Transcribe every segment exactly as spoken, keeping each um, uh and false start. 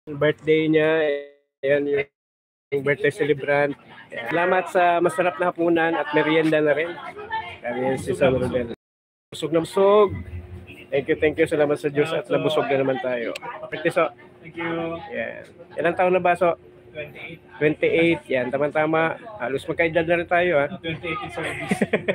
birthday niya. Ayan yung birthday celebrant. Salamat sa masarap na hapunan at merienda na rin. Kami si San Rodel. Busog na busog. Thank you, thank you. Salamat sa Diyos at nabusog na naman tayo. Birthday so. Thank you. Yan. Ilang taon na ba so? twenty-eight. twenty-eight. Yan, tama-tama. Halos magkaedad na rin tayo, ha? twenty-eight in service.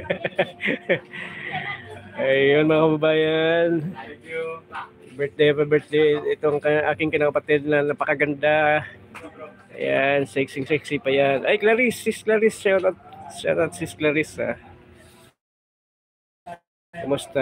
Ayun, mga kababayan. Thank you. Birthday pa birthday. Itong aking kinakapatid na napakaganda. Ayan, sexy sexy pa yan. Ay, Clarice, sis Clarice. Shout out, shout out sis Clarice, ha? Kumusta?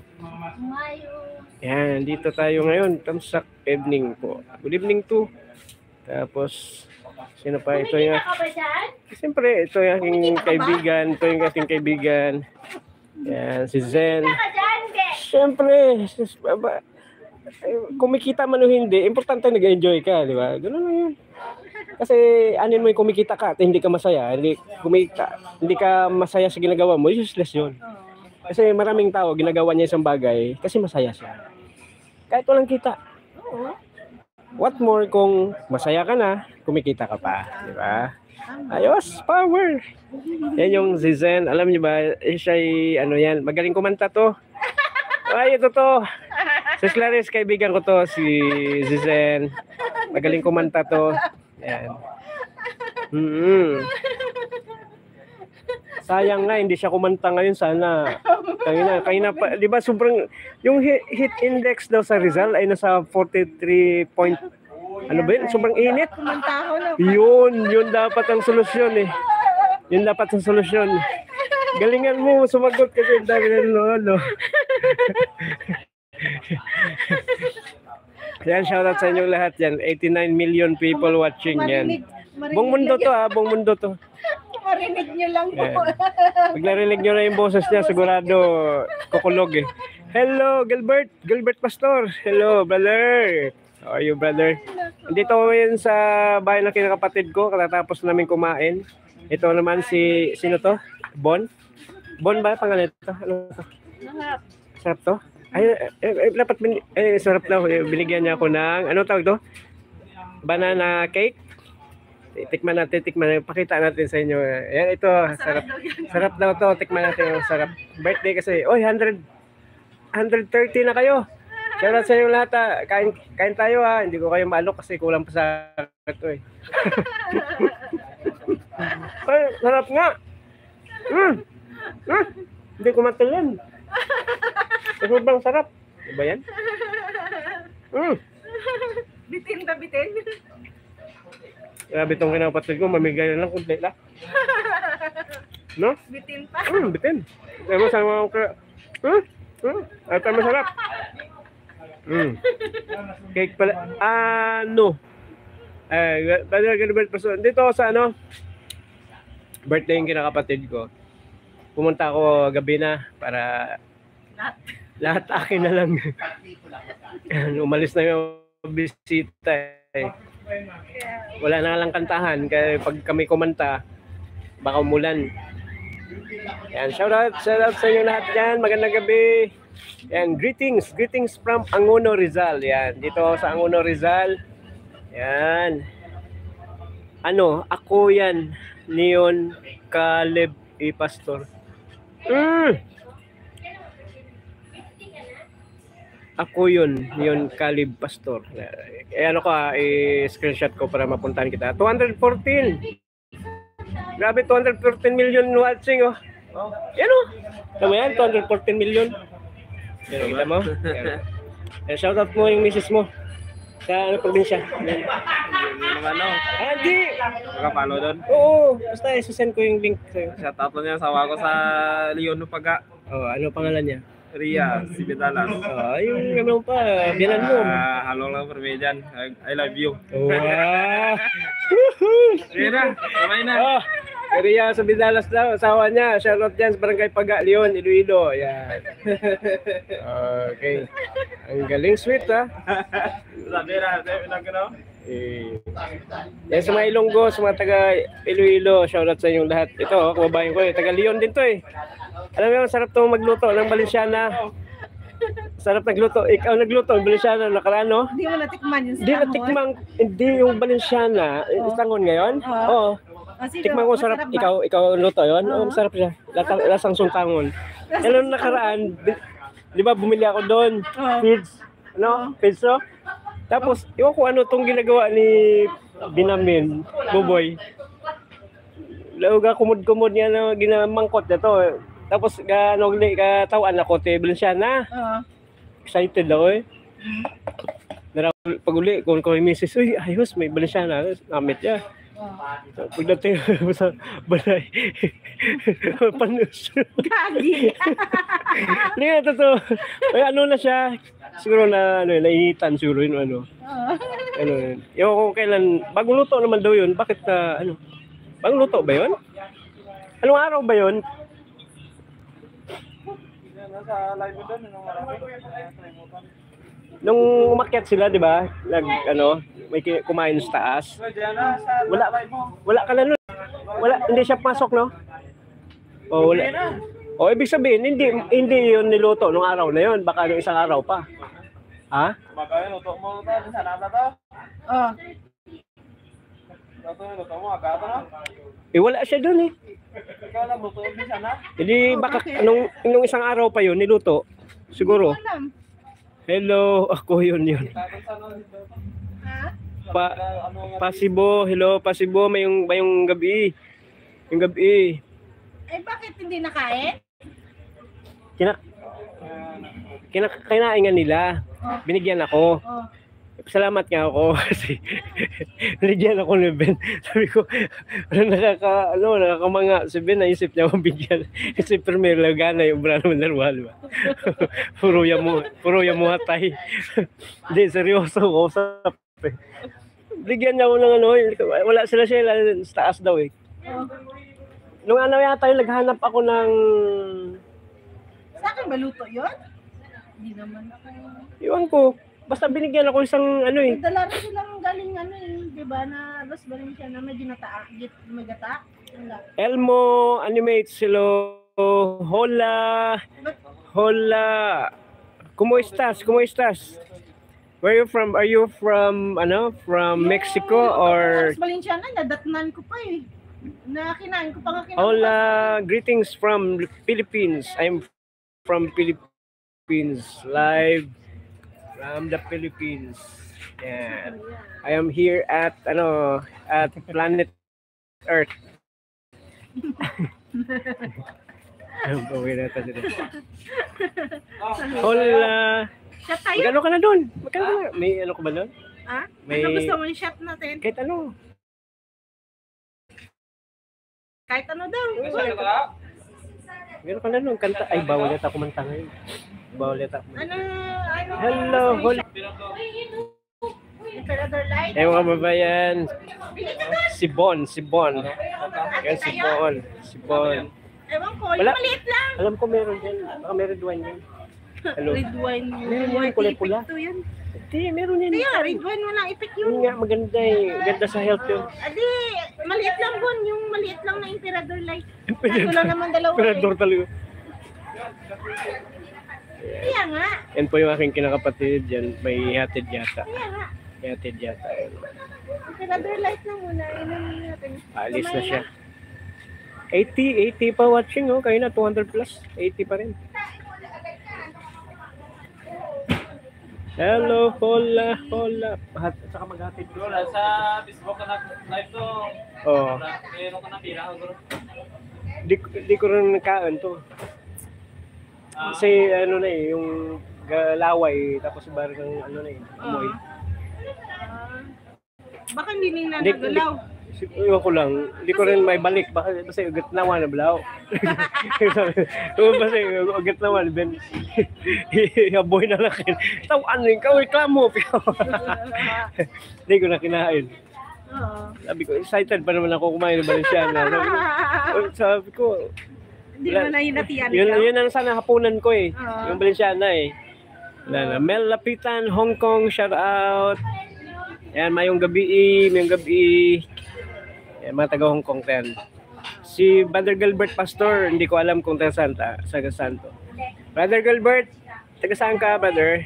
Yan, dito tayo ngayon. Tamsak evening po. Good evening to. Tapos, sino pa? Ito yung... Siyempre, ito yung aking kaibigan. Ito yung aking kaibigan. Yan, si Zen. Siyempre, sis, baba, kumikita man o hindi, importante nag-enjoy ka, di ba? Ganun lang yun. Kasi anin mo yung kumikita ka at hindi ka masaya, hindi, kumikita, hindi ka masaya sa ginagawa mo, useless yun. Kasi maraming tao, ginagawa niya isang bagay kasi masaya siya. Kahit walang kita. What more kung masaya ka na, kumikita ka pa, di ba? Ayos, power. Yan yung Zizen, alam niyo ba, eh, siya ay, ano yan, magaling kumanta to. Ay, ito to. Si Clarice, kaibigan ko to, si Zizen. Magaling kumanta to. Yan. Mm-hmm. Sayang nga, hindi siya kumanta ngayon, sana. Kaya na, pa, di ba sobrang, yung hit index daw sa Rizal ay nasa forty-three point, ano ba yun? Sobrang init. Yun, yun dapat ang solusyon eh. Yun dapat ang solusyon. Galingan mo, sumagot kasi dahil ano, ano. Yan, shoutout sa inyong lahat yan. eighty-nine million people watching yan. Buong mundo to ha, buong mundo to. Marinig nyo lang po. Pag narinig nyo na yung boses niya, sigurado kukulog eh. Hello, Gilbert. Gilbert Pastor. Hello, brother. How are you, brother? Dito ko ngayon sa bahay ng kinakapatid ko. Katatapos namin kumain. Ito naman si, sino to? Bon? Bon ba pangalan ito? Ano to? Sarap to? Ay, eh, dapat bin, eh, sarap daw. Binigyan niya ako ng, ano tawag to? Banana cake. Tikman natin, tikman natin. Pakita natin sa inyo. Ayan, ito. Sarap. Sarap daw to. Tikman natin. Sarap. Birthday kasi. Oy, one hundred, one thirty na kayo. Shoutout sa inyo lahat ha. Kain, kain tayo ha. Hindi ko kayo maalok kasi kulang pa sa ito eh. Ay, sarap nga. Mm. Mm. Hindi ko matulan. Sobrang sarap. Diba yan? Mm. Bitin na bitin. Grabe itong kinapatid ko, mamigay na lang, kunti lang. No? Bitin pa. Hmm, bitin. Kaya mo, sama ko, hmm? Hmm? At ang masarap. Hmm. Cake pala, ano? Eh, Brother Gilbert Pastor, dito sa ano, birthday yung kinakapatid ko. Pumunta ako gabi na para lahat, lahat akin na lang. Umalis na yung bisita eh. Wala na lang kantahan kaya pag kami kumanta baka umulan. Yan, shout out, shout out sa inyo lahat dyan. Magandang gabi. Yan, greetings, greetings from Angono Rizal. Yan, dito sa Angono Rizal. Yan. Ano, ako yan, Neon Caleb E. Pastor. Mm. Ako yun, yun Caleb Pastor. Eh ano ko ah, i-screenshot ko para mapuntahan kita. two hundred fourteen. Grabe, two hundred fourteen million watching oh. Oh, yan oh. Tama yan, two hundred fourteen million. Yan, kita mo? Eh, shout out mo yung misis mo. Sa ano probinsya? Yung ano? Ah, di! Nakapalo doon? Oo, basta i-send ko yung link sa'yo. Shout out niya sa awa ko sa Leon Paga. Oh, ano pangalan niya? Ria, si Vidalas. Ah, yung ano pa, bilan mo. Ah, halo lang permejan. I, I love you. Wow! Sige na, kamay na. Oh, Ria sa Vidalas daw, asawa niya. Shoutout dyan sa Barangay Paga, Leon, Iloilo. Yan. Okay. Ang galing, sweet ha. Sabi na, sabi na gano'n. Eh, yan sa mga Ilonggo, sa mga taga Iloilo, shoutout sa inyong lahat. Ito, oh, kababayan ko eh. Taga Leon din to eh. Alam mo, sarap itong magluto ng Balenciana. Sarap nagluto. Ikaw nagluto, ang Balenciana nakaraan, no? Hindi mo natikman yung Hindi natikmang, hindi yung Balenciana, Oo. istangon ngayon. Oo. Oo. Oh, sige, Tikman ko sarap, masarap ba? ikaw, ikaw ang luto yun. Oo, Oo. masarap siya. Lasang, lasang suntangon. Ano nakaraan, di, di ba bumili ako doon? Oo. Feeds, ano? Feeds, no? Tapos, iwan ko ano tong ginagawa ni Binamin, Buboy. Lauga kumod-kumod niya na ginamangkot na to. Tapos, ga, ano, katawan ako, te, Balenciana. Oo. Excited ako eh. Nara, pag uli, kung ko yung misis, uy, ayos, may Balenciana. Namit niya. Oo. Pagdating sa balay, panus. Gagi. Hindi nga, totoo. Ay, ano na siya, siguro na, ano, nainitan siguro yun, ano. Oo. Ano, yun. Ewan ko kailan, bagong luto naman daw yun, bakit na, ano, bagong luto ba yun? Anong araw ba yun? Nasa live mo doon, nung marami. Nung umakyat sila, di ba, nag, ano, may ki- kumain sa taas. Diana, sa Wala, live mo. wala ka na nun. Wala, hindi siya pasok, no? O, wala. O, ibig sabihin, hindi, hindi yun niluto nung araw na yun, baka nung isang araw pa. Ha? Kumakain, luto mo ito. Sa nata to. Oo. Luto, luto mo. Agato na. Eh, wala siya dun eh. Ikaw lang, luto mo sana. Hindi, Oh, baka, bakit? nung, nung isang araw pa yun, niluto. Siguro. Alam. Hello, ako yun yun. Tatang sa ano dito. Ha? Pa, Pasibo, hello, Pasibo, may yung, may yung gabi. Yung gabi. Eh, bakit hindi nakain? Kina, kina, kinain nga nila. Oh. Binigyan ako. Oh. Salamat nga ako kasi binigyan ako ni Ben. Sabi ko, ano, nakaka, ano, nakakamanga si Ben, naisip niya akong bigyan. Kasi primero lagana yung brano narwal ba? puro yamu, puro yamu hatay. Hindi, seryoso ko. Usap eh. Bigyan niya ako ng ano, wala sila siya sa taas daw eh. Oh. Nung ano yata yung naghanap ako ng, Sa akin maluto yun? Hindi naman ako. iwan ko, basta binigyan ako isang ano eh. Dala rin silang galing ano eh, di ba, na Los Valenciana, may ginata, git, may gata. Wala. Elmo Animates, hello. Hola. But, Hola. ¿Cómo estás? ¿Cómo estás? Where are you from? Are you from ano? From Mexico or Los Valenciana, nadatnan ko pa eh. Na kinain ko pa nga kinain. Hola, greetings from Philippines. I'm from Philippines, live from the Philippines. Yeah. I am here at ano at planet Earth. Hola. Shot tayo? Magkano ka na doon? Magkano ka na? May ano ka ba doon? Ha? May- Ano gusto mo yung shot natin? Kahit ano. Kahit ano daw. Meron ka na doon. Kanta. Ay, bawal yata kumanta ngayon. Bawal yata kumanta. Ano, ano? Hello, hola. Emperador Light. Eh mga babayan, si Bon, si Bon. Yan si Bon, si Bon. Ewan ko, Wala. yung maliit lang. Alam ko meron din. Baka meron duwan yan. Hello. Red wine. Meron yan, kulay pula. Ito yan. Hindi, meron yan. Kaya, red wine walang ipik Yun yun. nga, maganda eh. Ganda sa health yun. Adi, maliit lang Bon, yung maliit lang na Emperador Light. Ito lang naman dalawa Emperador eh. talaga. Kaya nga, Yan po yung aking kinakapatid. Yan, may hatid yata. kaya nga. May hatid yata. Yan. Emperador Light lang muna. Inumin natin. Alis na Kumain siya. eighty, eighty pa watching oh. Kayo na, two hundred plus. eighty pa rin. Hello, hola, hola. At saka maghatid ko. Bro, sa Facebook ka na live to. Oo. Meron ka na pila, bro. Di, di ko rin nakain to. Kasi ano na eh, yung galaway, tapos barang ng ano na eh, amoy. Ah. Baka hindi nila Hindi- nagalaw. Si- Iwan ko lang, hindi ko rin may balik. Baka basta ugat naman na blaw. Basta ugat naman, then aboy na lang. Tawan rin ka, reklamo. Hindi ko na kinain. Oo. Sabi ko, excited pa naman ako kumain ng Balenciana. Sabi ko, sabi ko, Hindi mo na hinatian yun, ikaw. yun ang sana hapunan ko eh. Oo. Yung Balenciana eh. Wala na. Mel Lapitan, Hong Kong, shout out. Yan, mayong gabi, mayong gabi. Yan, mga taga Hong Kong ten. Si Brother Gilbert Pastor, hindi ko alam kung taga saan, ta- sa Santo. Brother Gilbert, taga saan ka, brother?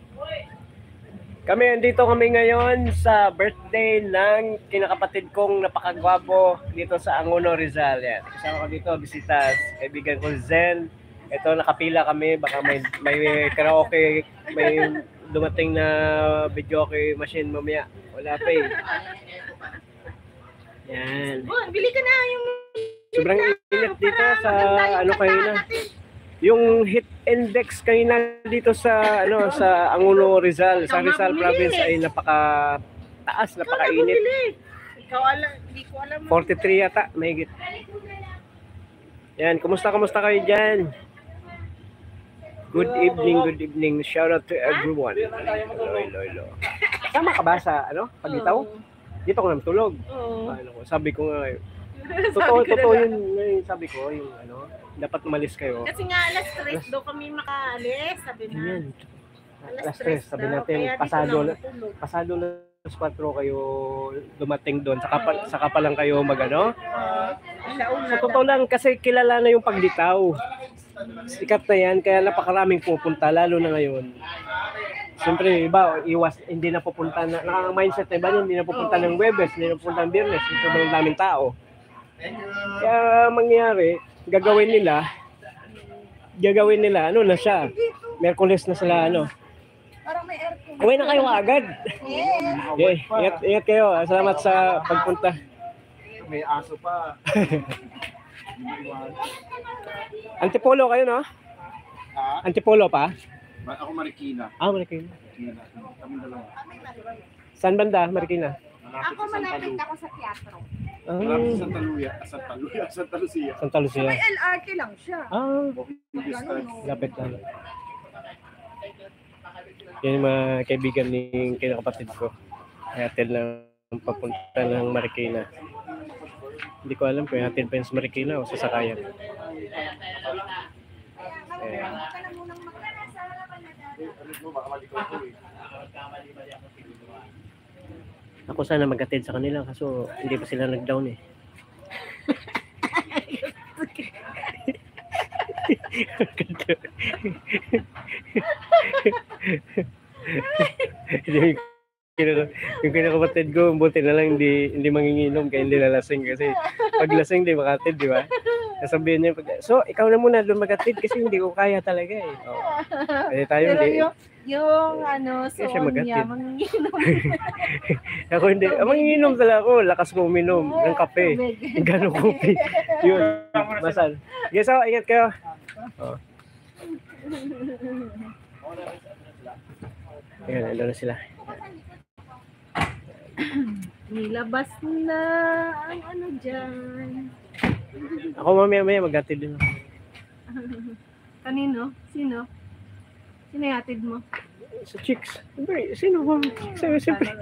Kami, andito kami ngayon sa birthday ng kinakapatid kong napakagwapo dito sa Angono, Rizal. Yan. Kasama ko dito, bisitas, kaibigan ko Zen. Ito, nakapila kami, baka may, may karaoke, may dumating na videoke machine mamaya. Wala pa eh. Yan. Oh, bili ka na yung Sobrang init dito sa ano kayo na. Yung heat index kayo na dito sa ano sa Angono, Rizal, sa Rizal province ay napaka taas, napakainit. Ikaw alam, hindi ko alam. forty-three yata, mahigit. Yan, kumusta kumusta kayo diyan? Good evening, good evening. Shout out to everyone. Hello, hello, hello. Tama ka ba sa ano, Pagitaw? Dito ko nang tulog. Oo. Ano ko, sabi ko nga, totoo, totoo yun, yung sabi ko, yung ano, dapat umalis kayo. Kasi nga alas tres daw kami makaalis, sabi na. Yan. Alas Alas tres, sabi daw, natin, kaya dito pasado na na, matulog. pasado na alas kwatro kayo dumating doon, saka pa, saka pa lang kayo magano. Sa totoo lang, kasi kilala na yung Pagditaw. Sikat na yan, kaya napakaraming pupunta, lalo na ngayon. Siyempre, iba, iwas, hindi na pupunta na, naka-mindset na iba niya, hindi na pupunta ng Webes, hindi na pupunta ng Biyernes, sobrang daming tao. Kaya mangyayari, gagawin nila, gagawin nila, ano na siya, Merkules na sila, ano. Parang may aircon. Uwi na kayo agad. Yeah. Okay, ingat, ingat kayo. Salamat sa pagpunta. May aso pa. Antipolo kayo, no? Ha? Antipolo pa? Ako Marikina. Ah, Marikina. Marikina. Kami dalawa. Saan banda, Marikina? Malapit Ako sa Santa malapit Lu. ako sa teatro. Malapit sa Ah, Santa Lucia. Santa Lucia. Santa Lucia. Santa Lucia. May L R T lang siya. Ah, Distance. lapit lang. Yan yung mga kaibigan ni kinakapatid ko. Hatid lang papunta ng Marikina. Hindi ko alam kung hatid pa yun sa Marikina o sa Sakayan. Eh, ako sana mag-attend sa kanila kaso hindi pa sila nag-down eh. yung, kinaka- yung kinakapatid ko, buti na lang hindi hindi manginginom kaya hindi lalasing kasi pag lasing di makatid, di ba? Sasabihin niya, pag- so ikaw na muna doon magatid kasi hindi ko kaya talaga eh. Oh. Kasi tayo Pero hindi. yung, yung ano, Kaya siya suon niya, magatid. manginginom. Ako hindi. Ah, manginginom talaga ako. Lakas ko uminom ng kape. Gano'ng kopi. Yun. Masal. Sige, so, ingat kayo. Oh. Ayan, ano na sila. Nilabas na ang ano dyan. Ako mamaya-maya mag-atid din. Kanino? Sino? Sino yung atid mo? Sa chicks. Siyempre, sino ba? Siyempre, siyempre.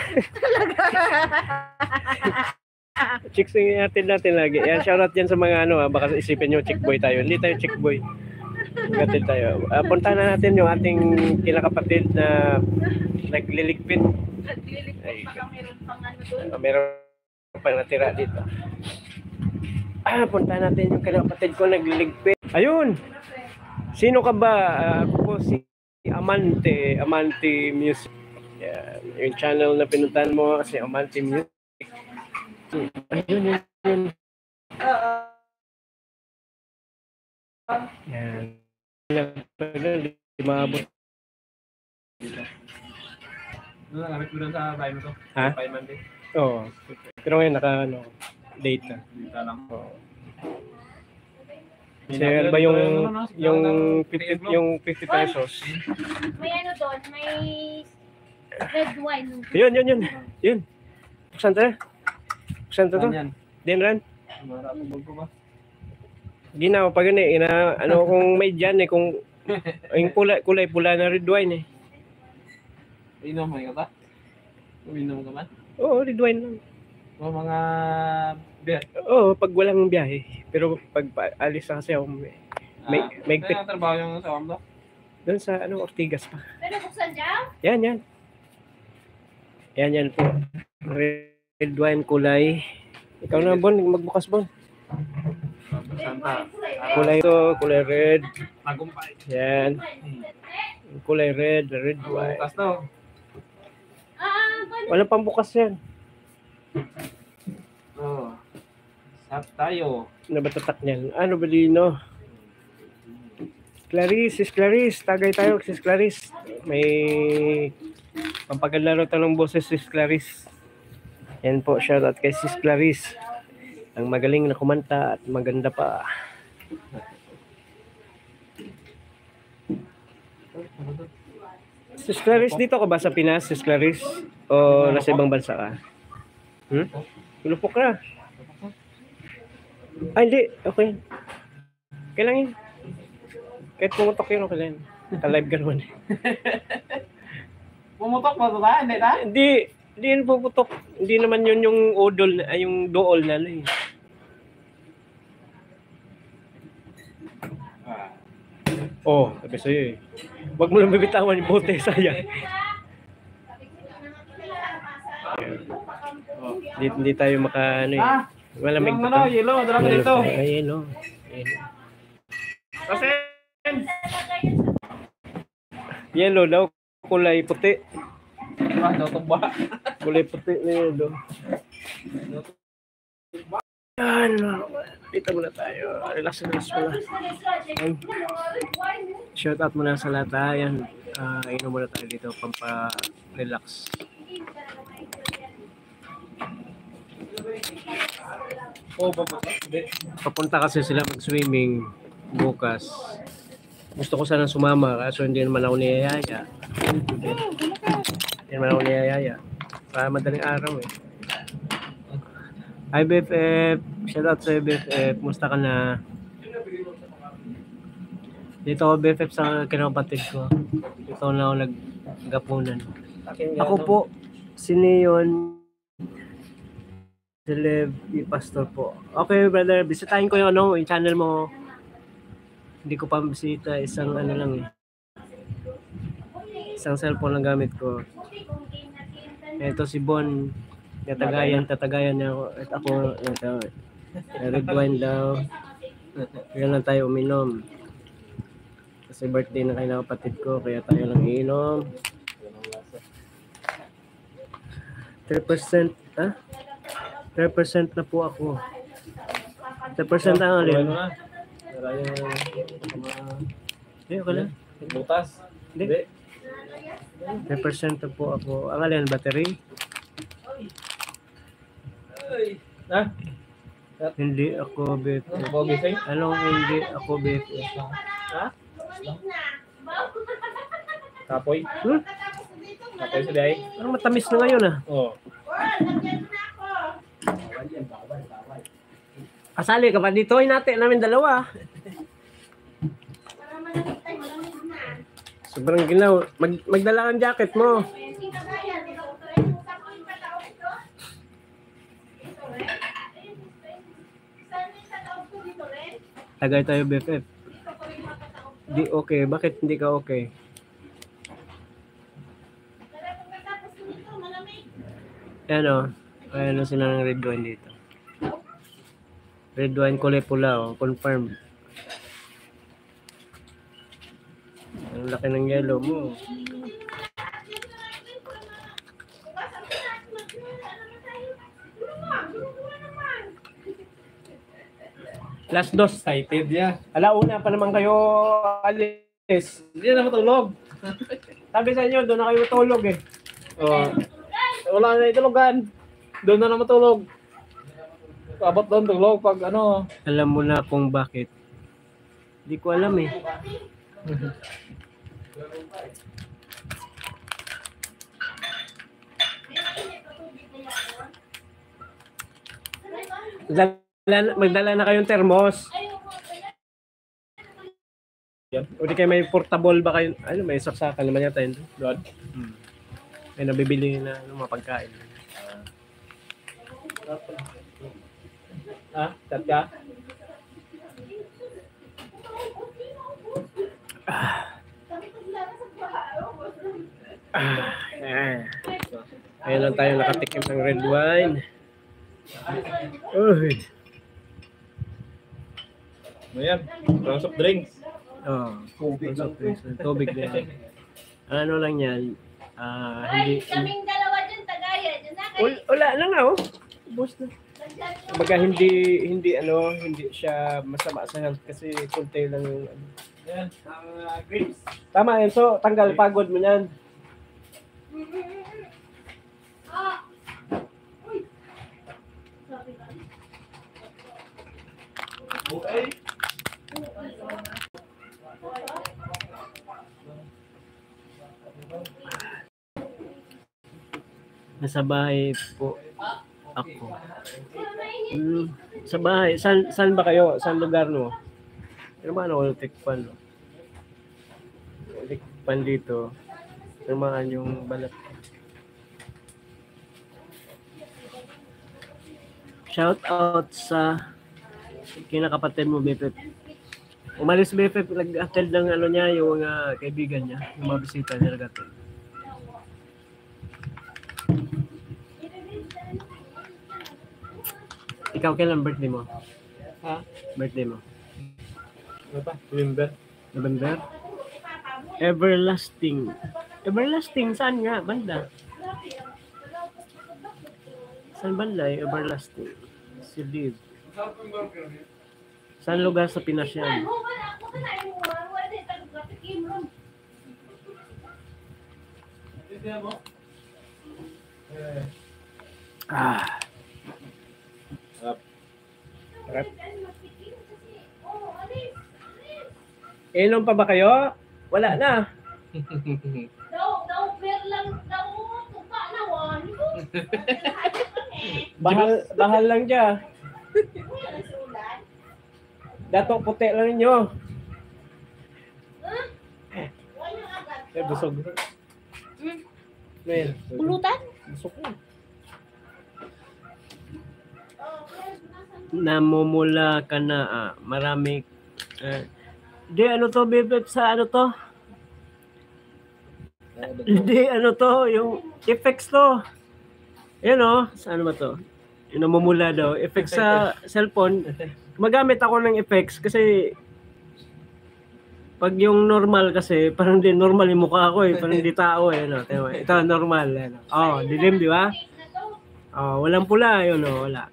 Chicks yung atid natin lagi. Yan, shoutout yan sa mga ano, ah, baka isipin nyo chick boy tayo. Hindi tayo chick boy. Mag-atid tayo. Uh, punta na natin yung ating kinakapatid na nagliligpit. Ay, Meron pang ano doon. uh, meron pa natira dito. Ah, punta natin yung kinakapatid ko nagliligpit. Ayun! Sino ka ba? Uh, ako po si Amante, Amante Music. Yan. Yung channel na pinuntahan mo kasi Amante Music. Ayun, yun, yun. Yan. Hindi maabot. Ano lang, gamit mo doon sa bahay mo to? Ha? Bahay Monday. Oo. Pero ngayon naka ano, date na. Dito lang. Oo. Kasi ano ba yung yung fifty yung fifty pesos? May ano doon, may red wine. Yun, yun, yun. Yun. Saan to? Saan to to? Saan yan? Din ran? Maratubog ko ba? Ginaw pag gani ina ano kung may diyan eh kung yung pula kulay pula na red wine eh. Inom mo ka ba? Uminom ka ba? Oo, red wine lang. O mga beer. Oo, pag walang biyahe. Pero pag pa- alis na kasi ako may may, Ah, may saan ang trabaho yung sa Amdo? doon sa ano Ortigas pa. Pero buksan dyan? Yan, yan. Yan, yan po. Red wine kulay. Ikaw na, Bon. Magbukas, Bon. Santa. Kulay ito, kulay red. Tagumpay. Yan. Yung kulay red, red wine. Bukas daw. Ah, paano? Wala pang bukas yan. Oh. Sap tayo. Ano ba tatak niyan? Ano ba dino? Clarice, sis Clarice. Tagay tayo, sis Clarice. May pampaganda rin ng boses, sis Clarice. Yan po, shoutout kay sis Clarice. Ang magaling na kumanta at maganda pa. Sis Clarice, dito ka ba sa Pinas, sis Clarice? O nasa ibang bansa ka? Hmm? Pinupok ka. Ay, hindi. Okay. Kailangan. Kahit pumutok yun, okay lang. Ka-live ka naman eh. Pumutok ba ito tayo? Hindi ta? Hindi. Hindi yun puputok. Hindi naman yun yung odol, ay yung dool na eh. Ah. Oh, sabi sa'yo eh. Huwag mo lang bibitawan yung bote, sayang. Oh. Hindi, hindi tayo maka, ano eh. Ah! Malamig Yung pa ano, to. yellow, dala ko dito. Ay, yellow. Yellow. Kasi, Yellow daw, kulay puti. ah, natuba. Kulay puti na yellow. Yan. Dito muna tayo. Relax, relax muna. Shout out muna sa lahat. ah. Yan. Uh, inom muna tayo dito. Pampa-relax. Oh, baba. Hindi. Papunta kasi sila mag-swimming bukas. Gusto ko sana sumama kaso hindi naman ako niyayaya. Hindi naman ako niyayaya. Para madaling araw eh. Hi B F F! Shoutout sa B F F. Musta ka na? Dito ako B F F sa kinapatid ko. Dito na ako naggapunan. Ako po, si Neon. Celeb Pastor po. Okay, brother. Bisitahin ko yung ano, yung channel mo. Hindi ko pa bisita. Isang ano lang eh. Isang cellphone lang gamit ko. Ito si Bon. Tatagayan, tatagayan niya ako. At ako, ito. Red wine daw. Kaya lang tayo uminom. Kasi birthday na kayo ng kapatid ko. Kaya tayo lang iinom. three percent, ha? three percent na po ako. three percent ang alin. Ano na? Wala yung... Hindi, okay lang. Butas. Hindi. three percent na po ako. Ang alin, battery? Ay. Ha? Hindi ako B F F. Ano ba gising? Anong hindi ako B F F? Ha? Kapoy? Hmm? Kapoy sa day? Parang matamis na ngayon ah. Oo. Kasali ka pa dito, hinati namin dalawa. Sobrang ginaw. Mag magdala kang jacket mo. Tagay tayo B F F. Di okay. Bakit hindi ka okay? Ayan o. Ayan o sila ng red wine dito. Red wine kulay pula o. Confirm. Ang laki ng yellow mo. Last dos. Excited ya. Alauna pa naman kayo alis. Hindi na matulog. Sabi sa inyo, doon na kayo matulog eh. Oh. Wala na itulugan. Doon na na matulog. Abot doon tulog pag ano. Alam mo na kung bakit. Hindi ko alam eh. Magdala, magdala na kayong termos. O di kayo may portable ba kayo? Ano, may saksakan naman yata yun. Doon. Hmm. May nabibili na ng mga pagkain. Ha? Chat ka? Ah, ah. Ayun lang tayo nakatikim ng red wine. Uy. Ano yan? Parang soft drinks. Oh, tubig lang. Tubig din. Ano lang yan, ah, Ay, hindi, kaming dalawa dyan, tagaya. Dyan na kayo. Wal- wala na nga oh. Ubus na. Kumbaga hindi, hindi ano, hindi siya masama sa health kasi konti lang yung ano. Yan, ang uh, grapes. Tama yun, so tanggal pagod mo yan. Ah. Uy. Sabi ka. Okay. Nasa bahay po ako. Mm, sa bahay, saan, saan ba kayo? Saan lugar no? Ano ba ano, tikpan no? Tikpan dito. Tumaan yung balat. Shout out sa kinakapatid mo, Bepep. Umalis Bepep, nag-attend ng ano niya, yung uh, kaibigan niya, yung mga bisita niya nag-attend. Ikaw, kailan birthday mo? Ha? Birthday mo? Ano pa? Remember? November? Everlasting. Everlasting, saan nga? Banda? Saan banda yung everlasting? Si Liv. Saan lugar sa Pinas yan? Ah. Sarap. Inom pa ba kayo? Wala na. Daw, daw, pero lang, daw, tupa na, wan. Bahal, bahal lang dyan. Dato puti lang ninyo. Eh, busog. Well, Pulutan? busog na. Namumula ka na, ah, marami. Eh, di, ano to, Bebep, sa ano to? Hindi, ano to, yung effects to. Yan o, saan ba to? Yung namumula daw. Effects sa cellphone. Magamit ako ng effects kasi pag yung normal kasi, parang di normal yung mukha ko eh. Parang di tao eh. No? Ito, normal. Ano. Oh, dilim, di ba? Oh, walang pula. Yun o, wala.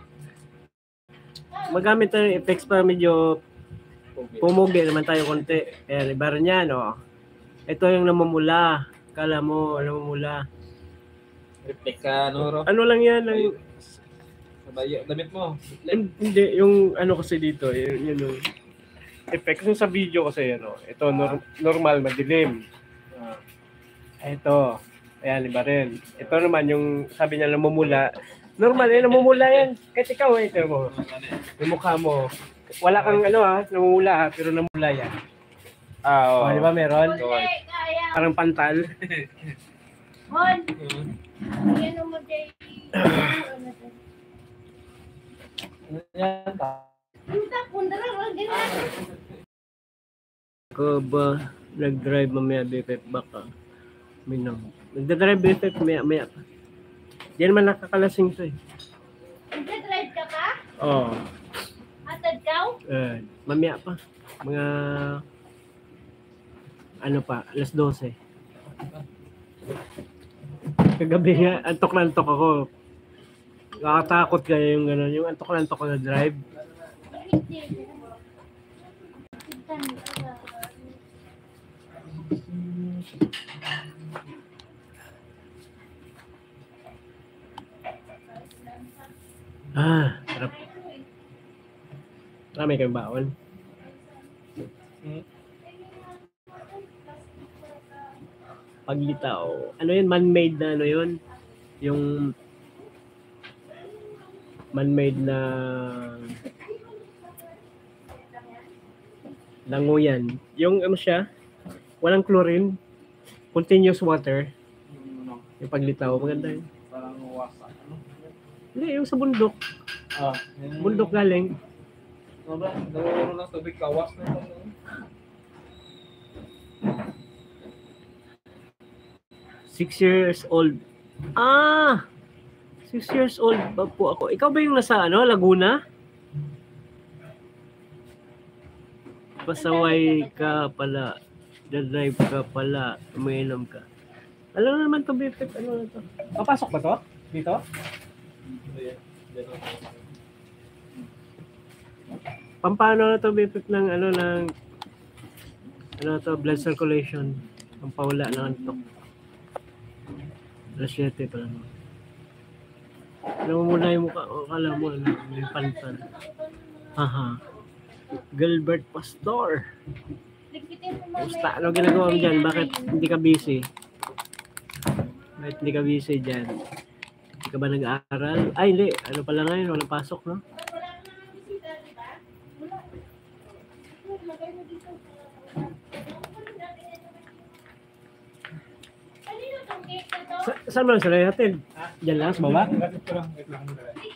Magamit tayo ng effects para medyo pumugi naman tayo konti. Kaya iba rin yan, oh. Ito yung namumula. Kala mo, namumula. Reflect ka, ano, Ro? Ano lang yan? Ang, Sabay, damit mo. hindi, yung ano kasi dito, yun, yun yung effects. Yung sa video kasi, ano, ito nor- normal, madilim. Ah. Ito, ayan, iba rin. Ito naman, yung sabi niya namumula. Normal, eh, namumula yan. Kahit ikaw, eh, ito mo. Yung mukha mo. Wala kang ano ha, namumula ha, pero namumula yan. Ah, Oh, di ba meron? Hindi, kaya. Parang pantal. Mon, yan mo day. Ano to? Yan, Punta, punta lang, wag din na. Ko ba nag-drive mamaya Bepep baka minam. Nagda-drive Bepep maya maya pa. Yan man nakakalasing to eh. Nagda-drive ka pa? Oh, Atad ka? eh, mamaya pa. Mga ano pa, alas dose. Kagabi nga, antok na antok ako. Nakakatakot kaya yung gano'n, yung antok na antok ko na drive. Hindi. Ah, sarap. Marami kayong baon. Paglitaw. Ano yun? Man-made na ano yun? Yung man-made na langoyan. Yung ano siya? Walang chlorine. Continuous water. Yung paglitaw. Maganda yun. parang wasak, ano? Hindi, yung sa bundok. Ah, yung Bundok galing. Ano ba? Nagawaro ng tubig, kawas na ito. Six years old. Ah! Six years old pa po ako. Ikaw ba yung nasa ano, Laguna? Pasaway ka pala. Nagda-drive ka pala. Umiinom ka. Alam na naman to, Bipip. Ano na to? Papasok ba to? Dito? Pampano na to, Bipip, ng ano, ng ano to, blood circulation. Pampawala ng antok. alas siyete pa lang. Alam mo muna yung mukha. O, kala mo, ano, may pantan. Haha. Gilbert Pastor. Basta, ano ginagawa mo dyan? Bakit hindi ka busy? Bakit hindi ka busy dyan? Hindi ka ba nag-aaral? Ay, hindi. Ano pala ngayon? Walang pasok, no? Sa saan mo lang sila natin? Diyan lang, sa baba? Ito lang, ito lang.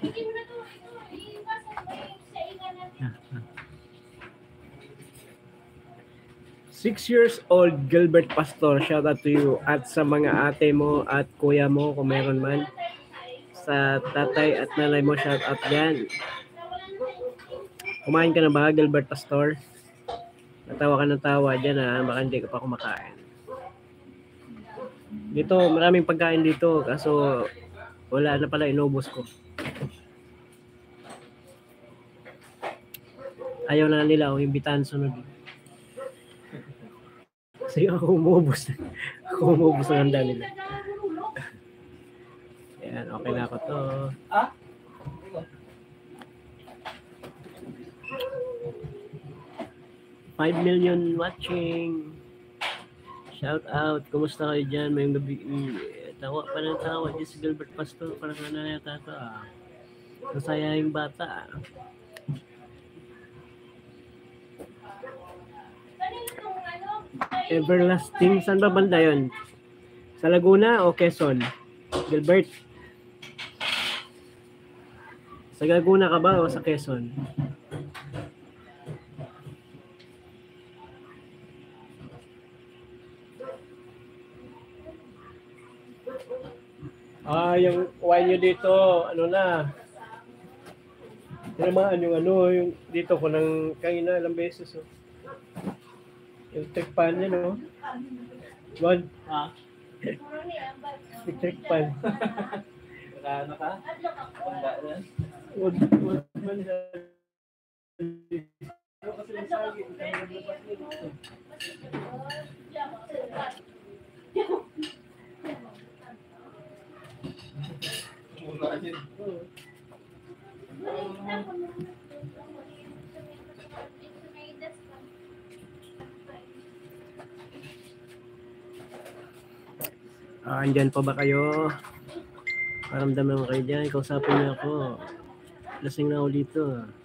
Six years old Gilbert Pastor, shout out to you. At sa mga ate mo at kuya mo, kung meron man. Sa tatay at nanay mo, shout out yan. Kumain ka na ba, Gilbert Pastor? Natawa ka ng tawa dyan, ha? Baka hindi ka pa kumakain. Dito, maraming pagkain dito. Kaso, wala na pala, inubos ko. Ayaw na nila ako, imbitahan sunod. Kasi ako umubos. Ako umubos ng handa nila. Ayan, okay na ako to. Ah? five million watching. Shout out. Kumusta kayo dyan? May gabi. Tawa pa ng tawa. Diyos si Gilbert Pastor. Parang ano na yata ito ah. Masaya yung bata ah. Everlasting. Saan ba banda yun? Sa Laguna o Quezon? Gilbert? Sa Laguna ka ba o sa Quezon? Ah, yung wine nyo dito, ano na. Tinamaan yung ano, yung dito ko nang kanina ilang beses. Oh. Yung trick pan niya, no? One. Ah? Yung trick pan. Wala na ka? Wala na. Wood, wood man siya. Kasi yung sagi, Wala din. Ah, andyan pa ba kayo? Paramdam naman kayo dyan. Kausapin niyo ako. Lasing na ako dito.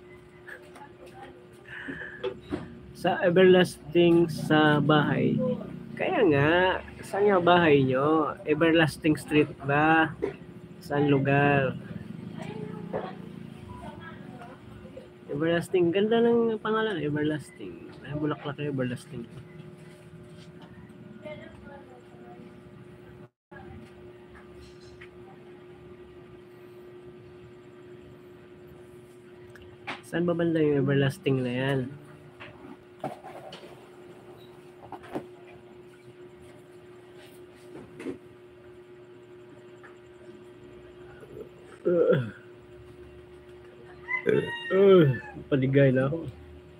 Sa everlasting sa bahay. Kaya nga, saan yung bahay nyo? Everlasting Street ba? Saan lugar? Everlasting. Ganda ng pangalan. Everlasting. Ay, Bulaklak na Everlasting. Saan ba banda yung Everlasting na yan? Uh, uh, uh, paligay na ako.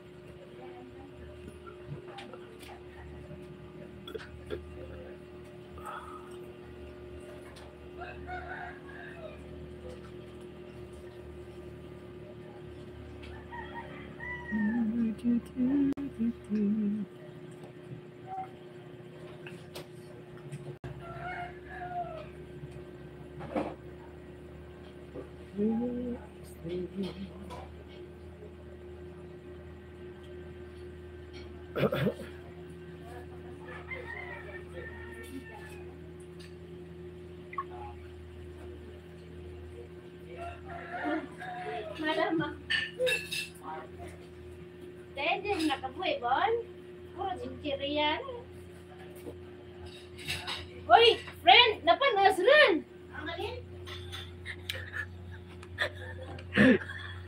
Madam, dahil nakabuhay bon, puro chichiriyan. Hoy, friend, napanas rin. Ang alin?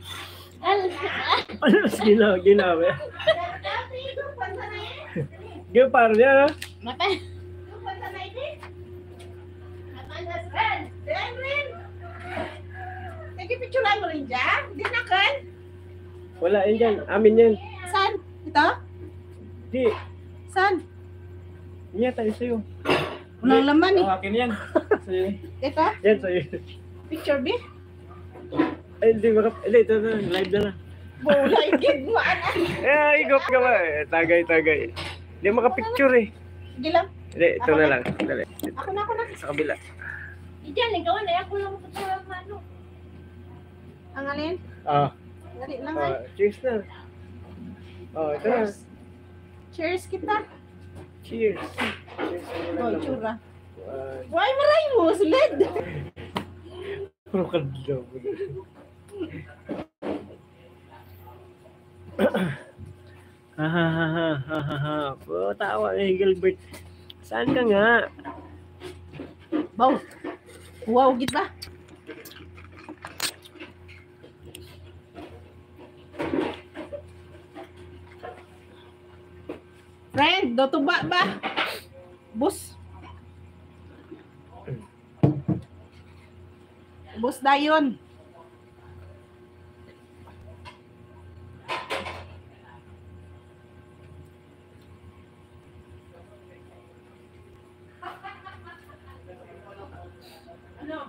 Ano mas ginawa? Ginawa? Yung paro niya, ha? Matay. Yung panta na ito. Matay na Ren. Ren, Ren. Nagpipicturean mo rin dyan? Di na kan? Wala yun dyan. Amin yan. Saan? Ito? Di. Saan? Yan tayo sa'yo. Walang laman eh. Oh, akin yan. Sa'yo. Ito? Yan sa'yo. Picture B? Ay, hindi makap... Hindi, ito na. Live na na. Bulay, gig mo, anak. Eh, igop ka ba? Eh, tagay, tagay. Hindi makapicture eh. Sige lang. Hindi, ito na lang. Dali. Ako na, ako na. Sa kabila. Diyan, ikaw na. Ako lang sa ano. Ang alin? Ah. Dali lang ay. ah cheers na. Oh, ito na. Cheers kita. Cheers. Cheers. Oh, tsura. Ah, Why maray mo? Sled. Puro kadlaw. Ha ha ha ha ha ha ha. Puro tawa eh, Gilbert. Saan ka nga? Bow. Wow, git ba? Friend, do tuba ba? Bus. Bus dayon. Ano?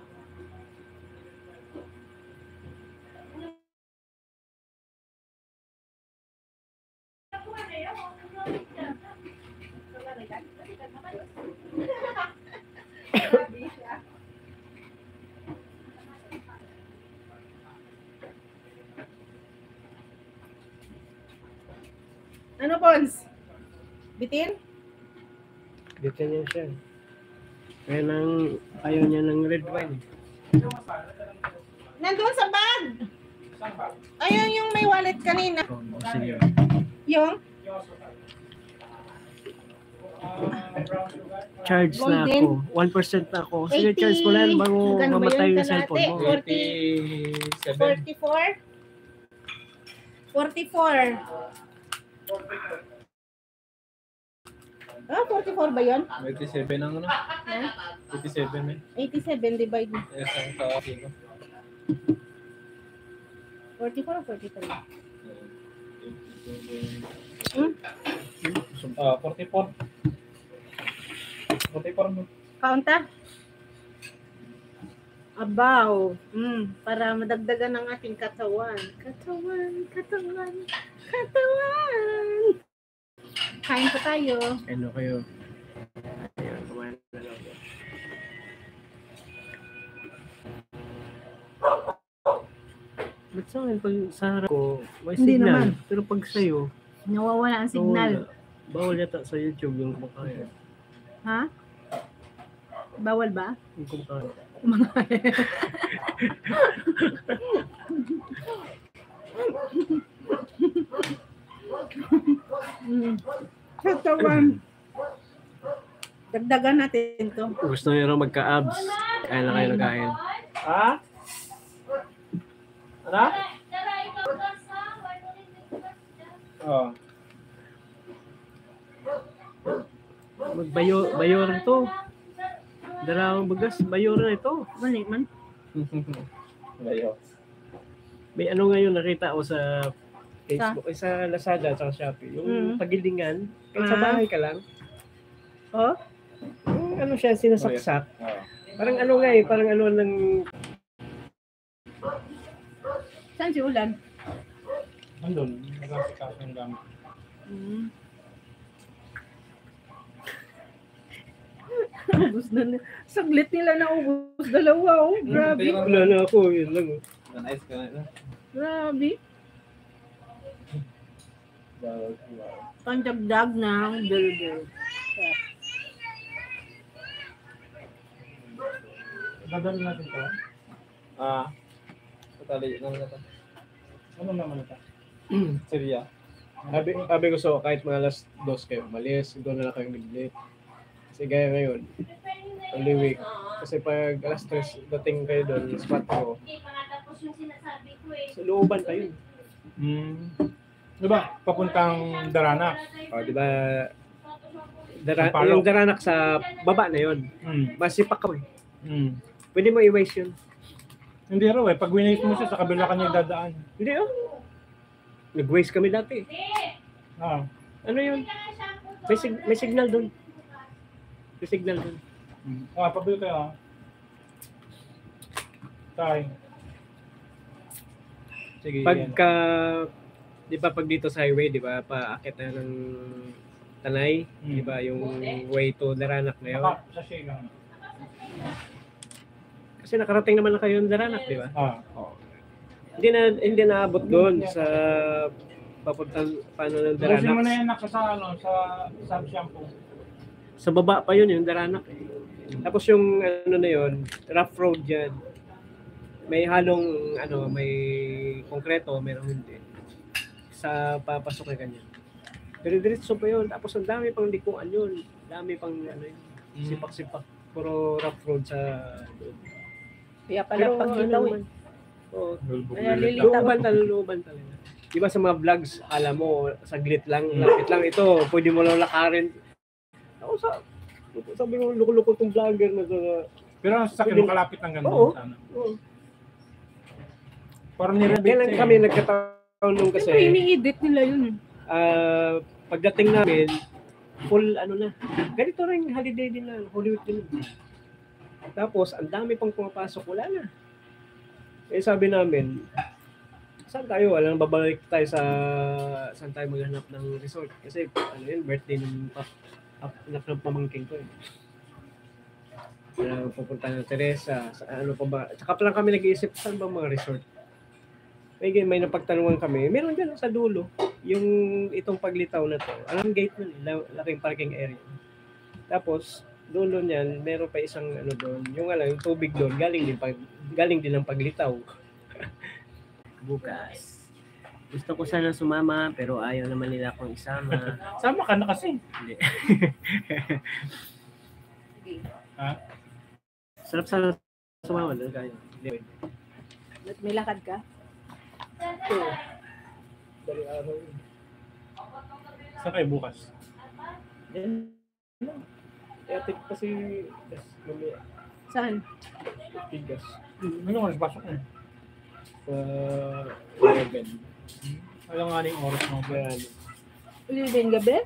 Ano, Pons? Bitin? Dito niya siya. Kaya nang ayaw niya ng red wine. Nandun sa bag! Ayun yung may wallet kanina. Oh, sige. Yung? Charge na Golden. ako. one percent na ako. Sige, eighty. charge ko lang bago Magkano ba mamatay yun, yung cellphone mo. kalate? eighty-seven. forty-four? forty-four. Ah, forty-four ba yun? eighty-seven ang ano? Ha? eighty-seven eh. eighty-seven divide. Yes, ang kaasi ko. forty-four o forty-three? Hmm? Ah, forty-four. forty-four mo. Kaunta? Abaw. Mm, para madagdagan ng ating katawan. Katawan, katawan, katawan. Kain pa tayo. Ano kayo? Ayun, kumain na lang. Ba't sa akin, pag sa harap ko, may Hindi signal. naman. Pero pag sa'yo, Nawawala ang signal. nawala. Bawal yata sa YouTube yung kumakain. Ha? Bawal ba? Yung kumakain. Mm. Katawan. Dagdagan natin to. Gusto nyo rin magka-abs. Kain na kayo ng kain. Ha? Ano? Tara, ikaw gas ha. Why don't you do gas dyan? Oh. Magbayo, bayoran to. Dalawang bagas, bayoran ito. Balik man. Layo. May ano ngayon nakita ko sa Facebook, eh, sa Lazada at sa Shopee. Yung Mm. pagilingan, kahit sa Ah. bahay ka lang. Oh? Yung ano siya, sinasaksak. Oh. Parang ano nga eh, parang ano ng... Saan si Ulan? Andun, nagkakakas ng gamit. Mm. Ubus na na. Saglit nila na ubus. Dalawa oh. Grabe. Wala na ako, yun lang. oh. Nice ka na. Grabe. Bawal. Pandagdag ng burger. Dadali natin to. Ah. Patali naman ito. Ano naman ito? Syria. Sabi, sabi ko so, kahit mga alas dos kayo, malis, doon na lang kayo nag-late. Kasi gaya ngayon, only week. Kasi pag alas tres, dating kayo doon, spot ko, Hindi pa nga tapos yung sinasabi ko eh. sa looban pa yun. Hmm. Diba? Papuntang Darana. O, di ba, Dara, Sampalok. yung daranak sa baba na yun. Mm. Masipak ka mo eh. Mm. Pwede mo i-waste yun. Hindi raw eh. Pag winate mo siya, sa kabila kanya dadaan. Hindi oh. Nag-waste kami dati. Ah. Ano yun? May, sig- may signal doon. May signal doon. Mm. Ah, pabili kayo ah. Tay. Sige, yan. Pagka, di ba pag dito sa highway, di ba, paakit na ng Tanay, Mm. di ba, yung way to Daranak na yun. Naka, sa shade lang. Kasi nakarating naman na kayo ng Daranak, di ba? Ah. Hindi na hindi naabot doon sa papuntang paano ng Busin mo na Daranak. yan naka sa, ano, sa sub shampoo. Sa baba pa yun, yung Daranak. Eh. Tapos yung ano na yun, rough road yan. May halong ano, may konkreto, meron hindi. Sa papasok na ganyan. Pero diretso pa yun. Tapos ang dami pang likuan yun. Dami pang ano yun, sipak-sipak. Puro rough road sa doon. Kaya pala pag ano ilaw eh. naman, oo. Kaya lilitaw. Looban talaga, looban talaga. Di ba sa mga vlogs, alam mo, saglit lang, Mm. lapit lang ito, pwede mo lang lakarin. Ako sa, sabi ko, loko-loko tong vlogger na to. Pero ang sasakyan mo kalapit ng ganun. Oo. Sana. Oo. Parang nirebate Kailan siya eh. kami nagkataon nung Siyempre, kasi, ini-edit nila yun. ah, pagdating namin, full ano na, ganito rin, holiday din na, Holy Week din. Tapos, ang dami pang pumapasok, wala na. Eh sabi namin, saan tayo? Alam, babalik tayo sa, saan tayo maghanap ng resort. Kasi, ano yun, birthday ng pa, anak ng pamangking ko eh. Uh, pupunta ng Teresa, sa ano pa ba. Tsaka pa lang kami nag-iisip, saan ba mga resort? May, may napagtanungan kami, meron dyan sa dulo, yung itong paglitaw na to. Alam gate nun, eh, laking parking area. Tapos, dulo niyan, meron pa isang ano doon, yung alam, yung tubig doon, galing din, pag, galing din ng paglitaw. Bukas. Gusto ko sana sumama, pero ayaw naman nila akong isama. Sama ka na kasi. Hindi. Ha? Sarap sana sumama doon, kaya. Hindi. Ba't may lakad ka? Dali araw. Saan kayo bukas? Yan. Kaya tik kasi, gas, mamaya, Saan? tigas. Ano ka nagpasok mo? Sa eleven. Alam nga yung oras mo. Kaya, Ulit din gabi?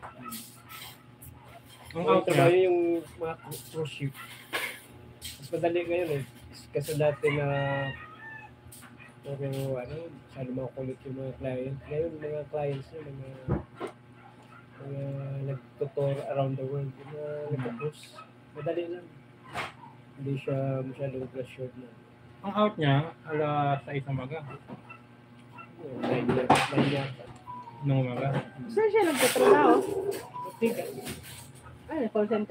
Ang ang out trabaho niya. yung mga cruise ship. Mas madali ngayon eh. Kasi dati na pero ano, masyado mga kulit yung mga client. Ngayon, mga clients nyo, mga mga nag-tutor around the world. Yung mga nag-cruise. Madali lang. Hindi siya masyadong pressured na. Ang out niya, alas sais ng umaga. Nine years, nine years. Nung umaga. Saan siya nagtatrabaho? Tigas. Ay, call center.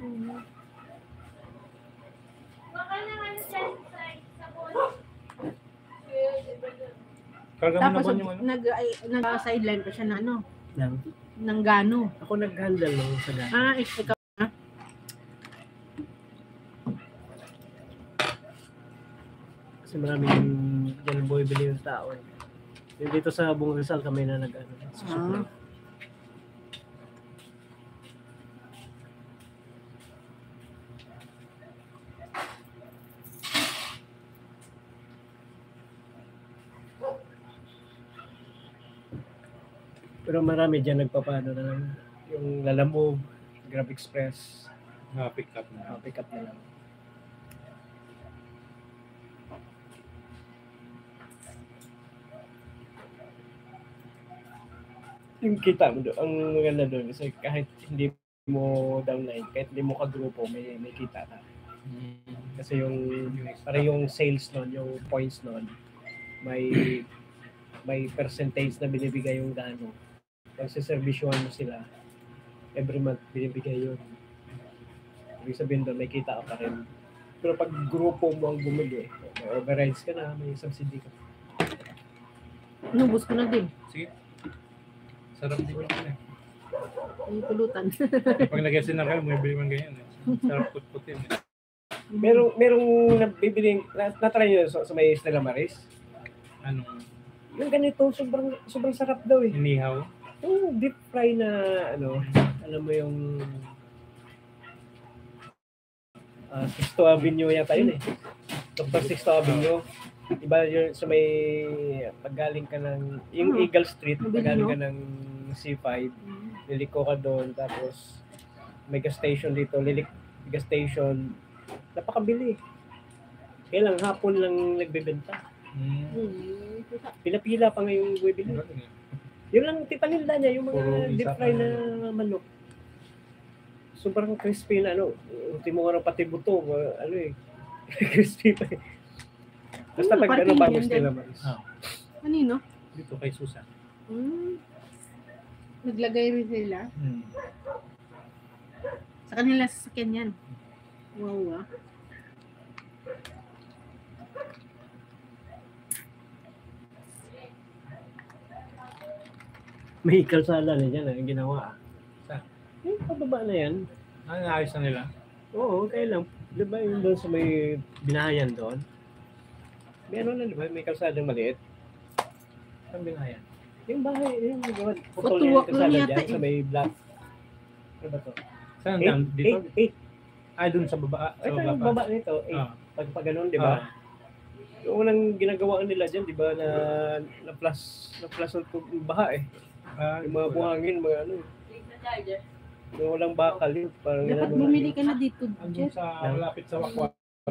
Baka naman siya sa sabon. Karga mo na Tapos ba yung ano? nag, ay, nag-sideline pa siya na ano, Lang. ng gano. Ako nag-handle ng sa dati. Ah, ikaw. Kasi maraming dyan boy bili yung tao eh. Yung dito sa Bung Rizal kami na nag-ano. Ah. Pero marami dyan nagpapano na lang. Yung Lalamove, Grab Express, Ah, pick up na. uh, pick up na lang. Yung kita mo doon, ang maganda doon kasi kahit hindi mo downline, kahit hindi mo kagrupo, may, may kita ka. Kasi yung, para yung sales nun, yung points nun, may may percentage na binibigay yung gano. Pag siservisyohan mo sila, every month binibigay yun. Ibig sabihin doon, may kita ka pa rin. Pero pag grupo mo ang bumili, may overrides ka na, may subsidy ka. Nubos ko na din. Sige. Sarap din yun eh. Yung pulutan. Pag nag-sinar ka, may bili man ganyan eh. Sarap put-putin eh. Merong, merong nabibiling, na- natry nyo sa, sa may Stella Maris? Anong Yung ganito, sobrang, sobrang sarap daw eh. inihaw? Yung deep fry na, ano, alam mo yung ah, Sixto Avenue yata yun eh. Doctor Sixto Avenue. Iba yun sa may paggaling ka ng yung Hmm. Eagle Street, Mabili paggaling nyo? ka ng C five, liliko ka doon tapos may gas station dito, lilik gas station. Napakabili. Kaya lang hapon lang nagbebenta. Hmm. Hmm. Pila-pila pa ngayong bibili. Yun lang tipaninda niya, yung Puro mga isa deep fry pa na manok. Sobrang crispy na ano. Ultimo nga ng pati buto, uh, ano eh. Crispy pa eh. Basta Hmm, pag parang ano, yun bangos din. nila mais. Ah, Kanino? dito kay Susan. Hmm. Naglagay rin sila. Hmm. Sa kanila sasakyan yan. Wow, ah. May kalsada na dyan, ang ginawa. Saan? Yung pababa na yan. Ah, naayos na nila. Oo, kaya lang. Di ba yung doon sa may binahayan doon? Meron na, di ba? May kalsada maliit. Saan binayan? Yung bahay, yung putol na Patuwak yung lang kalsada yata dyan eh. sa may black. Ano ba to? Saan? Eight, Dam? Dito? eight, eight. Ah, dun sa baba. Sa Ito baba yung pa. baba nito, eight. Ah. Pag, pag ganun, di ba? Ah. Yung unang ginagawa nila dyan, di ba, na, na plus, na plus yung baha eh. Ah, Yung mga buhangin, mga ano. Yung walang bakal yun. Parang Dapat ginagawa bumili nila. ka na dito, Andun Jeff. sa malapit sa Wakwa.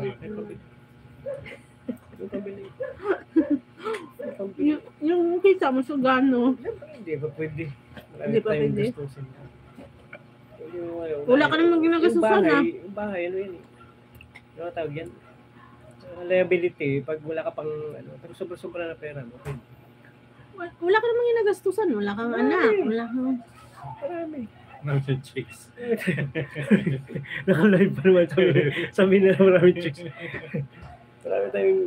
Yung pabili. Yung pabili. Yung, yung kita mo sa gano. Siyempre, hindi pa pwede. Marami Hindi pa tayong pwede. gastusin. Yung, ano, Wala ka namang ginagastusan, yung bahay, ah. Yung bahay, ano yan eh. Ano tawag yan? Uh, liability, pag wala ka pang, ano, pag sobra-sobra na pera mo, pwede. Wala wala ka namang ginagastusan. Wala kang anak. Wala kang... Marami. No, the chicks. Naka-live pa naman sabi, sabi na maraming chicks. Marami tayong,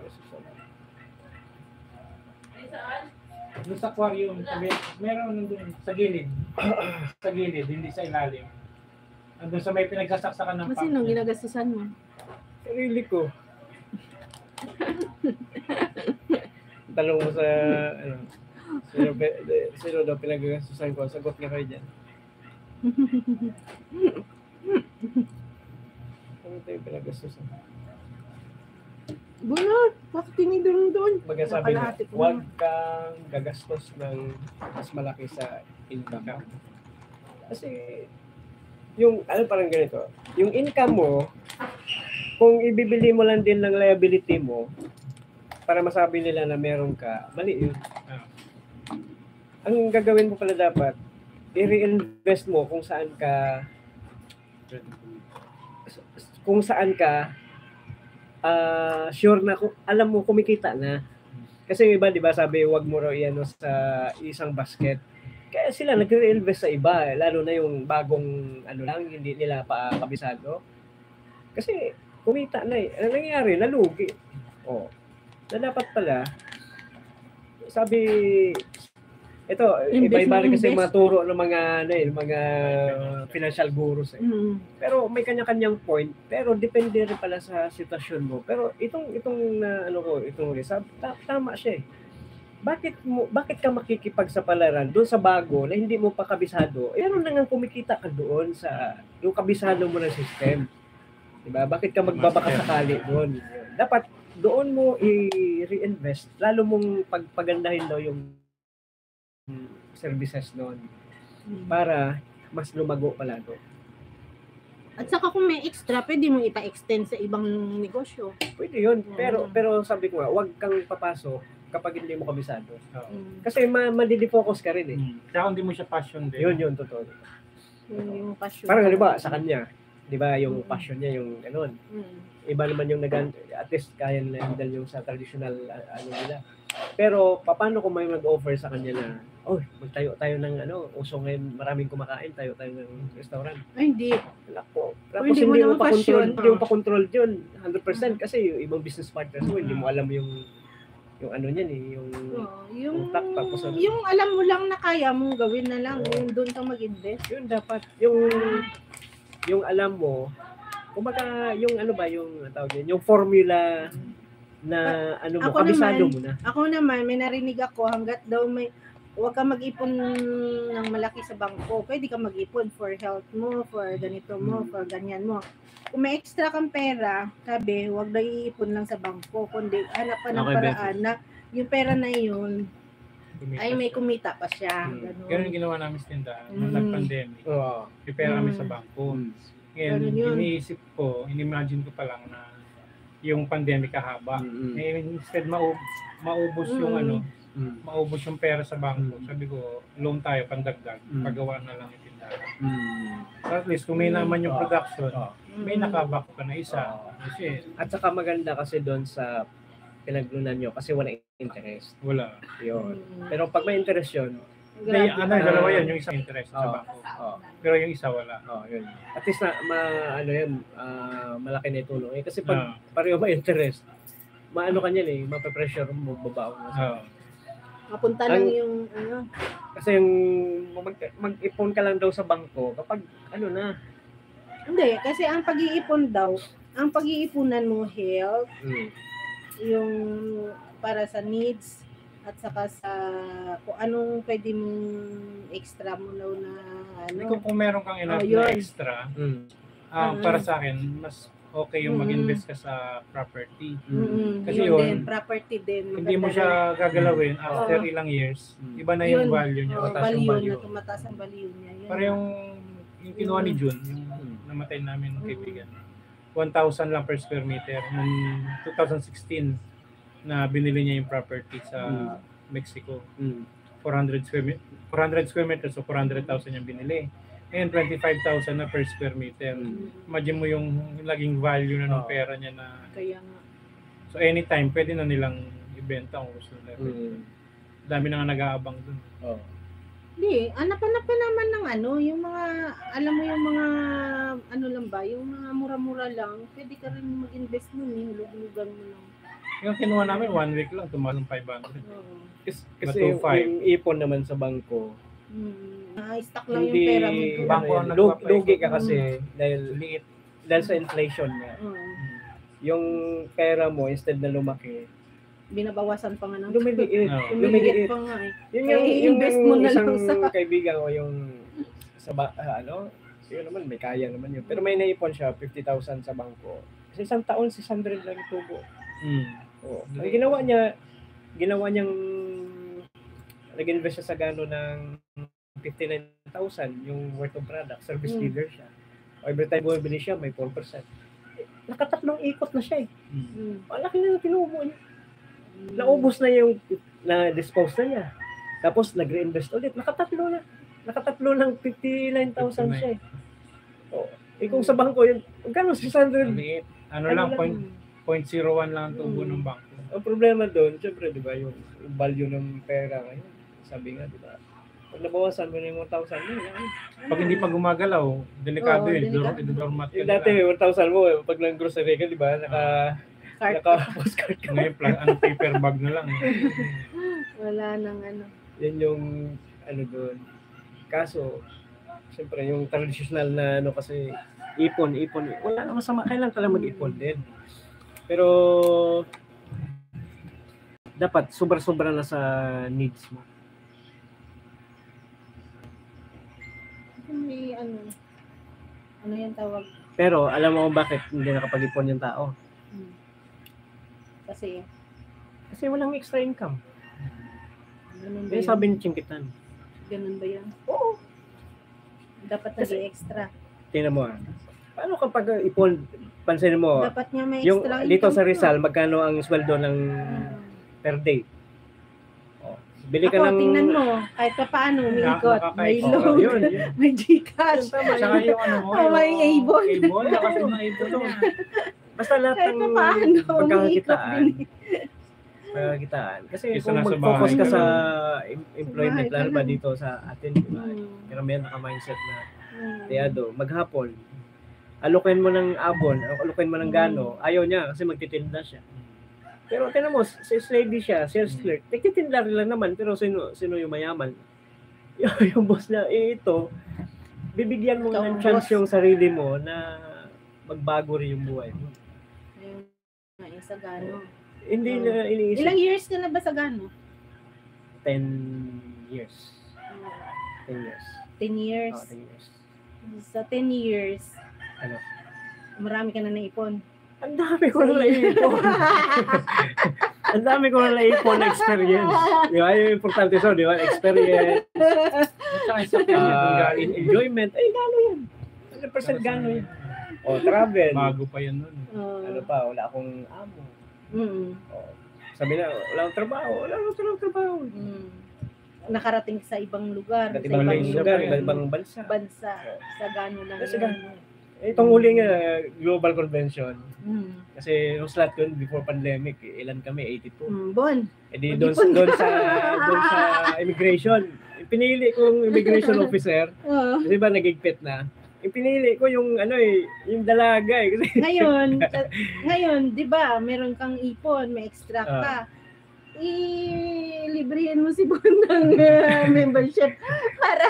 Doon sa aquarium, sabi, meron nandun sa gilid. Sa gilid, hindi sa ilalim. Andun sa may pinagsasaksakan ng Kasi nung ginagastusan mo. sarili ko. Tanong mo sa, ano, sino, pe- sino daw pinagagastusan ko, sagot nga kayo dyan. Ano tayo pinagastusan? Bunot! Bakit tinidong doon? Baga sabi na, Nakalahati ko huwag na. kang gagastos ng mas malaki sa income. Kasi, yung, ano parang ganito, yung income mo, kung ibibili mo lang din ng liability mo, para masabi nila na meron ka, mali yun. Ah. Ang gagawin mo pala dapat, i-reinvest mo kung saan ka, kung saan ka, ah sure na, kung alam mo, kumikita na. Kasi yung iba, di ba, sabi, wag mo raw iyan sa isang basket. Kaya sila nag-reinvest sa iba, eh, lalo na yung bagong, ano lang, hindi nila pa kabisado. Kasi, kumita na eh. Ano nangyari? Nalugi. Oh. Na dapat pala, sabi, ito, Invest iba-iba na rin kasi invest. mga turo ng mga, ano eh, mga financial gurus eh. Mm. Pero may kanya-kanyang point, pero depende rin pala sa sitwasyon mo. Pero itong itong na ano ko, itong result, ta- tama siya eh. Bakit mo bakit ka makikipagsapalaran doon sa bago na hindi mo pa kabisado? Eh ano na nga kumikita ka doon sa yung kabisado mo ng system. 'Di ba? Bakit ka magbabaka sakali doon? Dapat doon mo i-reinvest, lalo mong pagpagandahin daw yung services doon para mas lumago pala doon. At saka kung may extra, pwede mo ipa-extend sa ibang negosyo. Pwede yun. Pero Mm. pero sabi ko nga, wag kang papasok kapag hindi mo kabisado. Oo. Mm. Kasi ma madidi-focus ka rin eh. Hmm. Kaya kung hindi mo siya passion din. Yun yun, totoo. Yun yung passion. Parang halimbawa sa kanya, di ba yung passion niya yung ganun. Mm. Iba naman yung nag at least kaya na handle yung sa traditional uh, ano nila. Pero paano kung may mag-offer sa kanya na, oh, magtayo tayo ng ano, uso ngayon maraming kumakain, tayo tayo ng restaurant. Ay, hindi. Nako. Tapos hindi mo hindi mo naman pa control, passion. hindi mo pa control yun one hundred percent kasi yung ibang business partners mo, hindi mo alam yung yung ano niyan eh, yung Oo, yung, Utak, tapos ano? yung alam mo lang na kaya mong gawin na lang, yung doon ka mag-invest. yun dapat yung yung alam mo kumbaga yung ano ba yung tawag yun, yung formula na ano mo ako kabisado naman, mo na. Ako naman, may narinig ako hanggat daw may huwag ka mag-ipon ng malaki sa bangko. Pwede ka mag-ipon for health mo, for ganito mo, for ganyan mo. Kung may extra kang pera, sabi, huwag na iipon lang sa bangko, kundi hanap pa ng Okay, paraan na yung pera na yun ay may kumita pa siya. Hmm. Ganun. Ganun yung ginawa namin sa tindahan. Nung Mm. nag-pandemic. Oo. May pera kami Mm. sa bangko. Mm. Ngayon, Ganun yun. iniisip ko, inimagine ko pa lang na yung pandemic kahaba. Mm. Eh, instead maub maubos yung Mm. ano, Mm. maubos yung pera sa bangko. Mm. Sabi ko, loan tayo, pandagdag. Mm. Pagawa na lang yung tindahan. Mm. So at least, kung may Mm. naman yung Oo. production, Oo. may nakabak ka na isa. Oo. Kasi At saka maganda kasi doon sa pinaglunan nyo kasi wala interest. wala. Yun. Mm. Pero pag may interest yun, May, Grabe. ano, Ah. dalawa yan, yung isang interest sa Oo. bangko. oh, Pero yung isa wala. oh, yun. At least na ma, ano yan, ah, malaki na itulong. Eh, kasi pag Ah. pareho may interest, maano ka niyan eh, mape-pressure mo, babaon mo. Oo. Mapunta lang Ang- yung ano. Kasi yung mag, mag-ipon ka lang daw sa bangko kapag ano na. Hindi, kasi ang pag-iipon daw, ang pag-iipunan mo health, Mm. yung para sa needs, at saka sa kung anong pwede mong extra mo daw na ano. Kung, kung meron kang enough Oh, yun. na extra, Mm. ah, Mm. para sa akin, mas okay yung Mm. mag-invest ka sa property. Mm-mm, Kasi yun, yun, din, property din. Hindi mo maganda siya rin. gagalawin after Oo. ilang years. Mm. Iba na yung Yun. value niya. Oo, mataas yung value, value. na tumataas ang value niya. Yun. Para yung, yung kinuha ni June, yung Mm. namatay namin ng Mm. kaibigan, one thousand lang per square meter. Noong twenty sixteen na binili niya yung property sa Mm. Mexico. Mm. four hundred square meter, four hundred square meters, so four hundred thousand yung binili. Ngayon, twenty-five thousand na per square meter. Mm. Imagine mo yung laging value na ng Oo. pera niya na, Kaya nga. so anytime, pwede na nilang ibenta kung gusto nila. Mm. Dami na nga nag-aabang dun. Oh. Hindi, hanap-hanap pa naman ng ano, yung mga, alam mo yung mga, ano lang ba, yung mga mura-mura lang, pwede ka rin mag-invest nun, eh, hulog-hulugan mo lang. Yung kinuha namin, one week lang, tumaas ng five hundred. Oo. Kasi, Na kasi two yung, five. yung ipon naman sa bangko, Hmm. Ah, stock lang yung hindi, pera mo. Bangko bangko ang lug, nagpapaikot. lugi ka kasi dahil, Liit. dahil sa inflation nga. Oo. Yung pera mo, instead na lumaki, Binabawasan pa nga ng lumiliit. Oo. Lumiliit pa nga eh. Yun Kaya yung, yung, i-invest mo na isang lang sa- kaibigan ko, yung sa ba, ah, ano, yun naman, may kaya naman yun. Pero may naipon siya, fifty thousand sa bangko. Kasi isang taon, six hundred lang itubo. Mm. Oo. Ang ginawa niya, ginawa niyang, nag-invest siya sa gano ng fifty-nine thousand yung worth of product. Service Mm. leader siya. O every time bumibili siya, may four percent. Eh, nakatatlong ikot na siya eh. Mm. Hmm. Ang laki na ng tinubo niya. Naubos na yung, na-dispose na niya. Tapos nag-reinvest ulit. Nakatatlo na. Nakatatlo ng fifty-nine thousand siya eh. O, eh kung sa bangko yun, gano'n six hundred. Liit. Ano, Ano lang, lang, point, point zero one lang ang tubo Mm. ng bangko. Ang problema doon, syempre, di ba, yung, yung value ng pera ngayon. Sabi nga, di ba, pag nabawasan mo na yung one thousand mo, yan. Pag hindi pa gumagalaw, delikado Oo, yun. delikado. Idodormat ka Yung dati, nila. one thousand mo, eh, pag lang grocery ka, di ba, naka, Cart. naka postcard ka. Ngayon, pla- ano, paper bag na lang. Eh. Wala nang ano. Yan yung, ano doon. Kaso, syempre, yung traditional na, ano, kasi, ipon, ipon, wala namang sama, kailan ka lang mag-ipon din. Pero, dapat, sobra-sobra na sa needs mo. May ano. Ano yung tawag? Pero, alam mo kung bakit hindi nakapag-ipon yung tao? Hmm. Kasi, Kasi walang extra income. ganun ba Kaya yun? sabi ni Chinkitan. Ganun ba yan? Oo. Dapat Kasi- nag-extra. Tingnan mo ah. Paano kapag ipon, pansin mo, Dapat nga may yung extra dito income sa ka. Rizal, magkano ang sweldo ng Hmm. per day? Oh, bili ka Ako, ng... tingnan mo, kahit pa paano, umiikot, may nakakaikot. Oh, load, yun, yun. may Gcash. Saka yung ano mo, Oh, may yung Avon. Avon, lakas ng Avon. Basta lahat Kahit ng pa paano, umiikot pagkakakitaan. din. Pagkakakitaan. Kasi Isa kung na sa mag-focus bahay ka ka sa lang. em- employment, Sa bahay ka lalo ba lang. dito sa atin, di ba? Hmm. Karamihan naka-mindset na, Hmm. tiyado, maghapon, alokin mo ng abon, alokin mo ng gano, ayaw niya kasi magtitinda siya. Pero tinan mo, sales lady siya, sales clerk, nagtitinda rin lang naman, pero sino, sino yung mayaman? Yung, yung boss na, eh ito, bibigyan mo Ikaw ng ang chance boss. yung sarili mo na magbago rin yung buhay mo. Ayun nga, yung sa gano. Hindi Oh. na iniisip Ilang years ka na ba sa gano? ten years. ten years. ten years. Oh, ten years. Sa ten years, Ano? marami ka na naipon. Ang dami ko na naipon. Ang dami ko na naipon na experience. Di ba? Yung importante so, di ba? Experience, Tsaka isa pa yun, kung uh, galing. enjoyment. Ay, gano yan. one hundred percent gano yan. O, travel. Bago pa yan nun. Uh, Ano pa, wala akong amo. mm, O, sabi na, wala akong trabaho. Wala akong trabaho. mm. Nakarating sa ibang lugar, Iba't sa ibang ibang lugar, iba't ibang bansa. bansa, sa gano'n lang. Sa yan. gano'n. Itong huling uh, global convention, Mm. kasi yung slot yun before pandemic, eh, ilan kami? eighty-two. Mm, bon. E di Mag-ipon doon ka. doon sa doon sa immigration. Pinili kong immigration officer, Oo. kasi ba nagigpit na. Yung pinili ko yung ano eh, yung dalaga eh kasi Ngayon, ka- ngayon, 'di ba, meron kang ipon, may extra Ah. ka. I-librehin mo si Bon ng uh, membership para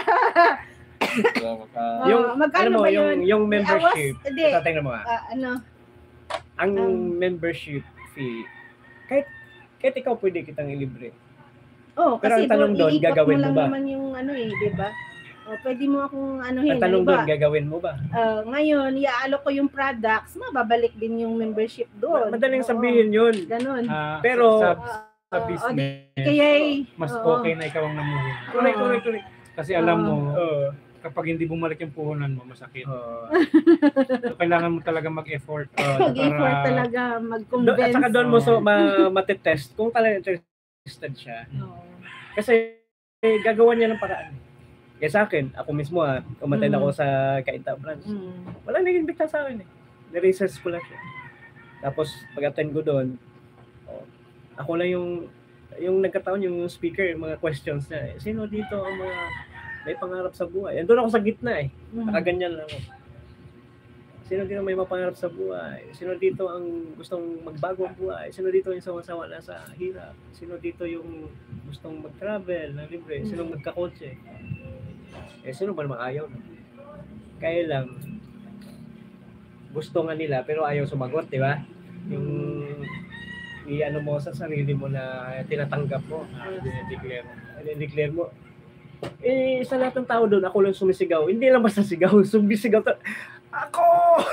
Ah, yung magkano alam mo ba yung yun? yung May membership. awas- hindi. Ito, tingnan mo ah. ah, ano, Ang Um, membership fee kahit kahit ikaw pwede kitang ilibre. oh, Pero kasi ang tanong doon, iikot gagawin mo lang ba? naman yung ano eh, 'di ba? Oh, pwede mo akong anuhin, Ang tanong halimbawa, doon, gagawin mo ba? ah, ngayon, iaalok ko yung products, mababalik din yung membership doon. Madaling Oo, sabihin yun. Ganon. Ah, Pero- sa, Ah, sa oo, business, Kaya, mas oo. okay na ikaw ang namuhuli. Correct, Oo. correct, correct. Kasi alam mo, Oo. kapag hindi bumalik yung puhunan mo, masakit. Oo. So, kailangan mo talaga mag-effort. Mag-effort para- talaga, Do, mag-convince. at saka doon mo so ma matetest kung talaga interested siya. Oo. Kasi eh, gagawa niya ng paraan. Kaya sa akin, ako mismo ha, umatay Mm. ako sa Kainta branch. Mm. Wala nag-invita sa akin eh. Ni-research ko lang siya. Tapos pag-attend ko doon, oh, ako lang yung yung nagkataon yung speaker, yung mga questions niya. Eh, sino dito ang mga may pangarap sa buhay? Andun ako sa gitna eh. Mm. Nakaganyan lang ako. Sino dito may mapangarap sa buhay? Sino dito ang gustong magbago ang buhay? Sino dito yung sawa-sawa na sa hirap? Sino dito yung gustong mag-travel na libre? Sino magkakotse? Eh, sino ba naman ayaw? No? Kaya lang, gusto nga nila pero ayaw sumagot, di ba? Yung i-ano mo sa sarili mo na tinatanggap mo, Declare. i-declare mo. Eh, sa lahat ng tao doon, ako lang sumisigaw. Hindi lang basta sigaw, sumisigaw. Ta- ako!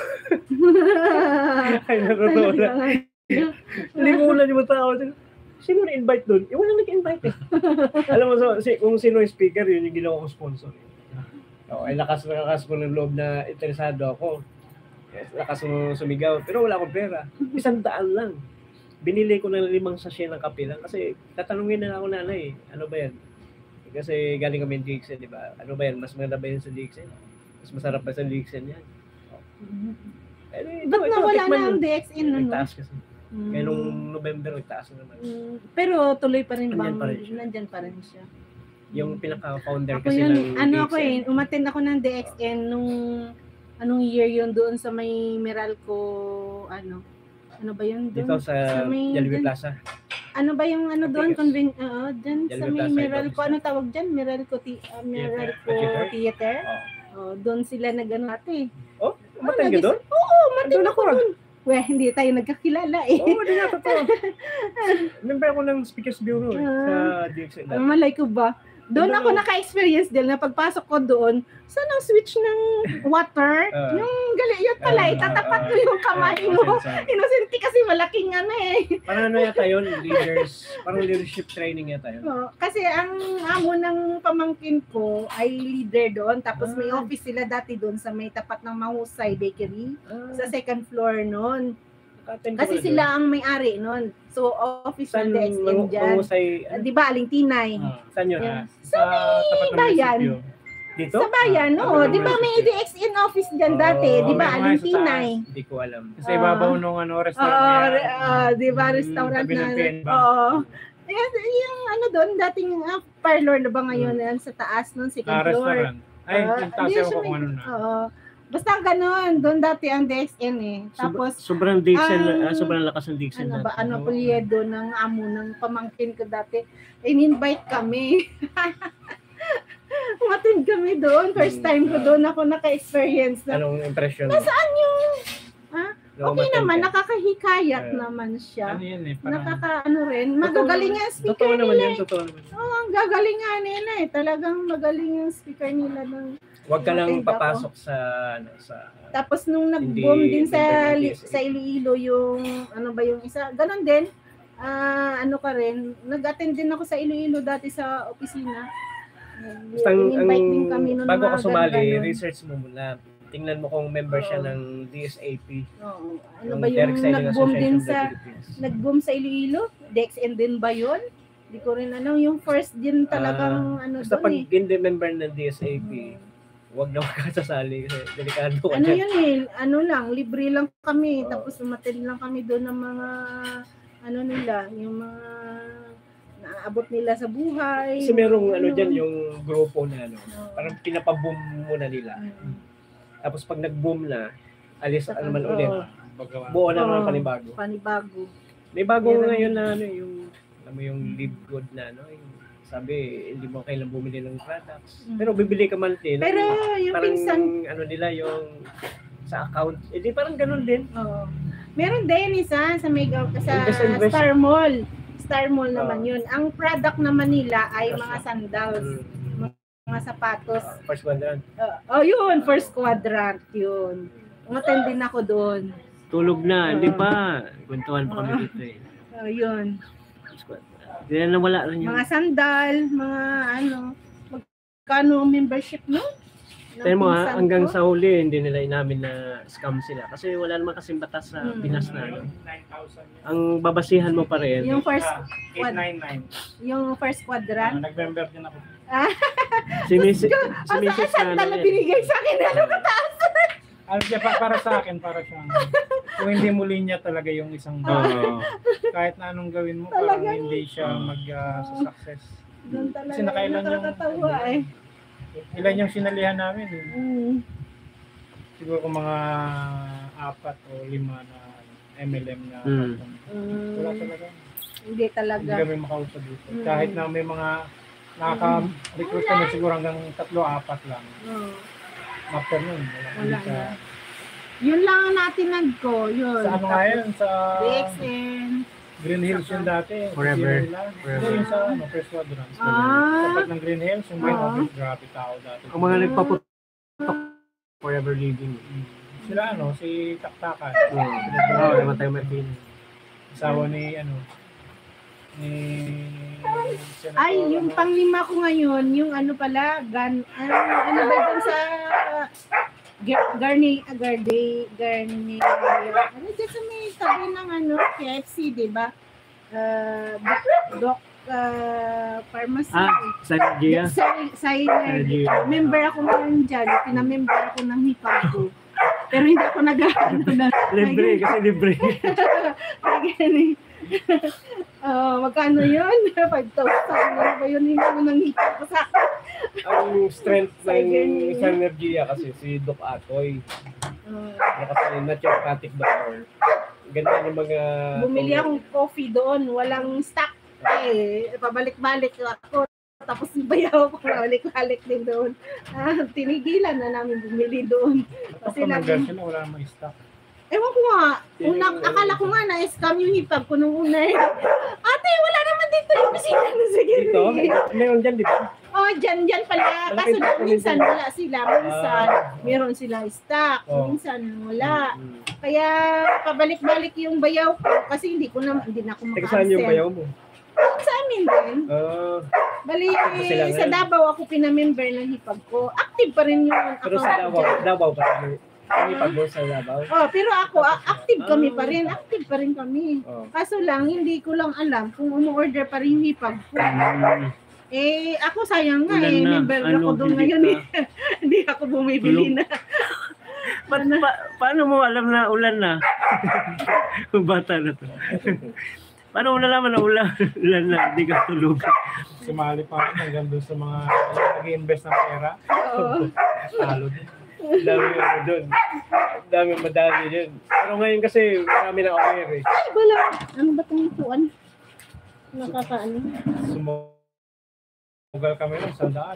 Ay, naroon na. Limulan yung mga tao. Sino na-invite doon? Eh, walang nag-invite eh. Alam mo, so, si, kung sino yung speaker, yun yung ginawa kong sponsor. Oh, ay lakas na lakas ko ng loob na interesado ako. Yes, lakas mo sumigaw. Pero wala akong pera. Isang daan lang. Binili ko ng limang sachet ng kape lang. Kasi tatanungin na ako nanay, ano ba yan? Kasi galing kami ng Dixon, di ba? Ano ba yan? Mas maganda ba yan sa Dixon? Mas masarap pa sa Dixon yan. Pero ito, Ba't ito, nawala tikman na ang mo. D X N nun? no? Nagtaas kasi. Mm. Kaya nung November, nagtaas na naman. Mm. Pero tuloy pa rin Nandyan bang, pa rin siya. nandyan pa rin siya. Yung pinaka-founder Ako kasi yun, ng ano D X ako eh, umattend ako ng D X N nung, anong year yun doon sa may Meralco, ano, ano ba yun Dito doon? sa may- Jollibee dun- Plaza. Ano ba yung ano doon? Kapigos. Conven Oo, dyan sa Jollibee may Plaza, Meralco, ito. ano tawag dyan? Meralco, ti- uh, Meralco Theater? Theater? Oh. Oh, doon sila nag-ano ate. Oh, umatay ka nagis- doon? Oo, umattend Andun ako ako. doon. Weh, hindi tayo nagkakilala eh. Oo, di nga, totoo. Member ako ng Speakers Bureau eh, sa D X N. Ang malay ko ba? Doon Ano? ako naka-experience din na pagpasok ko doon, saan ang switch ng water? Ah. yung gali, yun pala, Ah, itatapat ah, mo yung kamay Ah, mo. sensor. Innocent kasi malaking ano eh. Parang ano yata yun, leaders, parang leadership training yata yun. Oo, kasi ang amo ng pamangkin ko ay leader doon. Tapos may Ah. office sila dati doon sa may tapat ng Mahusay Bakery. Ah, Sa second floor noon. naka-attend ko Kasi na sila doon. ang may-ari noon. So office Saan ng D X N mangu- dyan. mangusay, Ah, ano, Di ba, Aling Tinay? Ah, saan yun? Yeah. sa tapat ng bayan. munisipyo. Dito? Sa bayan, Ah, oo. ano Di ba naman? may D X N office dyan dati? Oo, Di ba, may mga Aling sa Tinay? Hindi ko alam. Sa ibabaw nung ano, Oo, restaurant. re- ah, di ba, Mm, restaurant tabi na. ng P N Bank. Oo. Yes, yung ano doon, dating uh, parlor na ba ngayon yan sa taas noon, second Ah, floor. restaurant. Ay, Ah, yung taas hindi ako siya kung may- ano na. Oo. Basta ganun, doon dati ang D X N eh. Tapos, sobrang Dixon, ang- ah, sobrang lakas ng Dixon. ano ba, natin. ano kulyedo ng amo ng pamangkin ko dati. In-invite kami. Umattend kami doon. First Hmm, time ko ah. doon ako naka-experience na. Anong impression? Nasaan yung, ha? Okay naman, nakakahikayat Yeah. naman siya. Ano yan eh, parang Nakakaano rin, magagaling nga ang Totoo speaker naman nila. yan, totoo naman. Oo, oh, ang gagaling nga nila eh. Talagang magaling yung speaker nila ng Huwag ka lang Matindi ako. papasok sa, ano, sa, Tapos nung Hindi nag-boom din sa member ng li- D S A. sa Iloilo yung ano ba yung isa, ganon din. Ah, ano ka rin, nag-attend din ako sa Iloilo dati sa opisina. basta ang, ang In-invite din kami noon bago mga ka sumali, ganon-ganon. research mo muna. Tingnan mo kung member siya Oo. ng D S A P. Oo. Ano yung ba yung Direct Selling nag-boom din Association of the sa Philippines. nag-boom sa Iloilo? DexN din ba yun? Di ko rin ano, yung first din talagang ano Basta pag doon eh. hindi member ng D S A P, Hmm. huwag na makasasali kasi delikado ka Ano dyan. yun eh, ano lang, libre lang kami, tapos umattend lang kami doon ng mga, ano nila, yung mga naaabot nila sa buhay. Kasi merong ano yung- dyan, yung grupo na ano, Oo. parang pinapaboom muna nila. Mm. Tapos pag nag-boom na, alis Saka, naman oo. ulit. paggawa. Buo na naman Oo. panibago. Panibago. May bago Meron. ngayon na ano, yung, alam mo yung live good na ano, yung sabi, hindi mo kailan bumili ng products. Mm. Pero bibili ka man din. Pero yung parang pinsan, ano nila yung sa account. Eh di parang ganun din. oo. Meron din isa sa mega sa Invest, invest. Star Mall. Star Mall naman Oo. yun. Ang product naman nila ay mga sandals, Mm. mga sapatos. Uh, first one doon. Uh, oh, yun, first quadrant yun. Umattend din ako doon. Tulog na, Oo. di ba? Kwentuhan pa kami dito eh. Oh, yun. Hindi na nawala rin yun. Mga sandal, mga ano, magkano ang membership no? Ng Pero mo ha, pinsan hanggang ko? sa huli, hindi nila inamin na scam sila. Kasi wala naman kasing batas sa Mm. Pinas na. ano. nine thousand. Ang babasihan mo pa rin. Yung first, Ah, eight ninety-nine. yung first Ah, quadrant. nag-member din ako. si Missus si Ang Missus saan na na ano yan. binigay sa akin. Ano? Ano siya, pa, para sa akin, para siyang, kung hindi mo linya talaga yung isang Oo. kahit na anong gawin mo, parang Talagang- hindi siya mag-success. Doon talaga Kasi nakailan yung- nakakatawa eh. Ilan yung sinalihan namin eh. Mm. Siguro kung mga apat o lima na M L M na Mm. Mm. wala talaga. Hindi talaga. Hindi kami makausap dito. Mm. Kahit na may mga nakaka-recruit kami siguro hanggang tatlo, apat lang. Oo. After nun, wala. Wala Hindi sa, na. Yun lang ang natinag ko. Yun. sa ano nga yun? Sa D X N. Green Hills yun dati. Forever. Forever. Forever. Yung sa ano, first quadrant. Ah. Tapat ng Green Hills, yung main Ah. office, grabe tao dati. Ang mga nagpaputok forever living. Sila ano, si Taktakan. Oo, oh, namatay Martin. Asawa ni ano, ni Senator, Ay, yung ano, panglima ko ngayon, yung ano pala, gan, ano, ano ba dun sa Gar- Garni, ah, Garde, Garni, ano dyan sa may tabi ng ano, K F C, di ba? Uh, Doc, Doc uh, Pharmacy. Ah, sa Gia. Sa, sa, Synergy. member ako ngayon dyan, pinamember ako ng hipag ko. Pero hindi ako nag-ano na. Libre, kasi libre. Again, oh, magkano yun? five thousand. Ano ba yun yung ano nang hipag ko sa akin? Ang strength ng Synergy. Synergy kasi si Doc Atoy. Oh, Na kasi naturopathic doctor. Ganda yung mga... bumili akong coffee doon, walang stock. Eh, pabalik-balik ako. Tapos bayaw ko, pabalik-balik din doon. Ah, tinigilan na namin bumili doon. Kasi kasi lagi- sila, wala namang stock. Ewan ko nga, Yun una, yung- akala ko nga na-scam yung hipag ko nung una eh. Ate, wala naman dito yung kusina na sige. Dito, meron dyan, di ba? Oh, dyan, dyan pala. Kaso Malaki- lang, minsan wala sila. Minsan, Ah. meron sila stock. Oh. Minsan, wala. Mm. Kaya, pabalik-balik yung bayaw ko. Kasi hindi ko na, hindi na ako Teka, saan yung maka-absent. bayaw mo? Sa amin din. Ah, Bali, Tapos sila sa ngayon. Davao ako pinamember ng hipag ko. Active pa rin yung pero sa account Davao, dyan. Davao ka. Kami pag sa Davao. Oh, pero ako, a- active kami Ah. pa rin. Active pa rin kami. Oh. Kaso lang, hindi ko lang alam kung umu-order pa rin yung hipag ko. Mm. Eh, ako sayang nga Ulan eh. na. Member Ano, ako doon hindi ngayon ka- eh. Hindi ako bumibili Tulog. na. Pa- pa- paano mo alam na ulan na? Bata na to. Paano mo nalaman na ulan, ulan na? Hindi ka tulog. Sumali pa ako hanggang doon sa mga nag-invest ng pera. Oo. Talo din. Dami ano doon. Dami madami dyan. Pero ngayon kasi marami na aware eh. Ay, wala. Ano ba itong ituan? Nakakaano. Sumugal kami ng sandaan.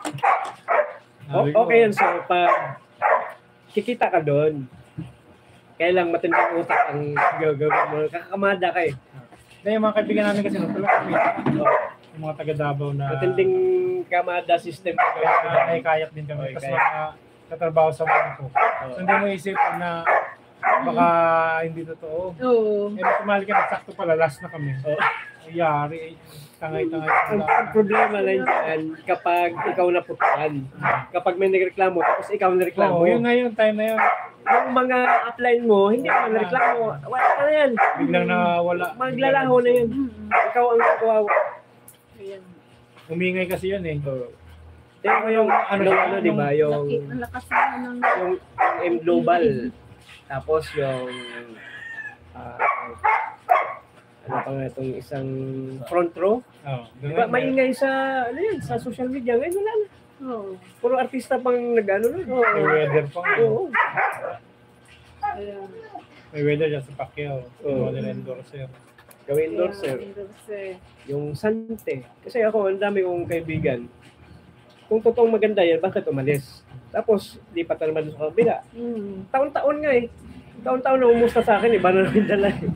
O- okay yan. So, pag kikita ka doon, Kaya lang matinding utak ang gagawin mo. Kakakamada ka eh. Dahil yung mga kaibigan namin kasi nung tulad kami, yung mga taga Davao na Matinding kamada system. kaya naikayat din kami. Okay, Tapos kaya. mga katrabaho sa bangko. So hindi mo isipin na baka hindi totoo. Oo. Eh, sumali ka na, sakto pala, last na kami. Oh. Yari, tangay-tangay. Ang, ang problema lang dyan, kapag ikaw naputukan, kapag may nagreklamo, tapos ikaw nareklamo, Oo, yun nga yung time na yun. yung mga upline mo, hindi mo nareklamo, wala ka na yan. Biglang nawala. Maglalaho na yan. Ikaw ang kawawa. Ayan. Umingay kasi yun eh. Tingnan mo yung, ano, Ano, ano, di ba, yung, Laki, ang lakas na ng... yung M Global, tapos yung, ah, ano pa nga itong isang front row, Oh, di ba, maingay sa, ano yan, sa social media, ngayon wala na. Oo. Puro artista pang nag-ano nun. May weather pa. Oo. Ayan. May weather dyan sa Pacquiao. Oo. Model endorser. Gawin endorser. Endorser. Yung Sante. Kasi ako, ang dami kong kaibigan. Kung totoong maganda yan, bakit umalis? Tapos, lipat na naman sa kabila. Mm. Taon-taon nga eh. Taon-taon na umusta sa akin, iba na namin dala eh.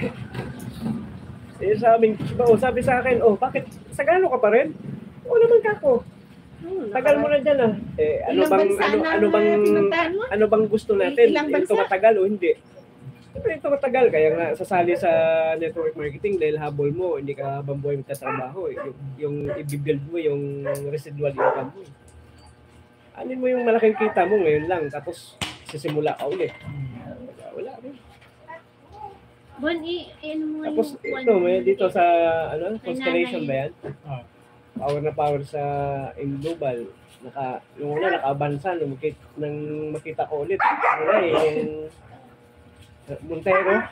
Eh, sa amin, oh, sabi sa akin, oh, bakit? Sagano ka pa rin? Oo naman ka ako. Hmm, Tagal mo na dyan ah. Eh, ano Ilang bang, bansa ano, na ano bang, pinuntahan mo? ano bang gusto natin? Ilang Yung bansa? tumatagal o hindi? Siyempre, ito matagal. Kaya nga, sasali sa network marketing dahil habol mo, hindi ka habang buhay magtatrabaho. Eh. Yung, yung i-build mo, yung residual income mo. Eh. Anin mo yung malaking kita mo ngayon lang, tapos sisimula ka ulit. Wala, wala rin. Bon, i- ano mo Tapos yung ito, may one- dito sa ano, constellation ba yan? Ah. Power na power sa in global. Naka, yung una, nakabansa, nung makita, nang makita ko ulit. Ano na eh, yung Montero.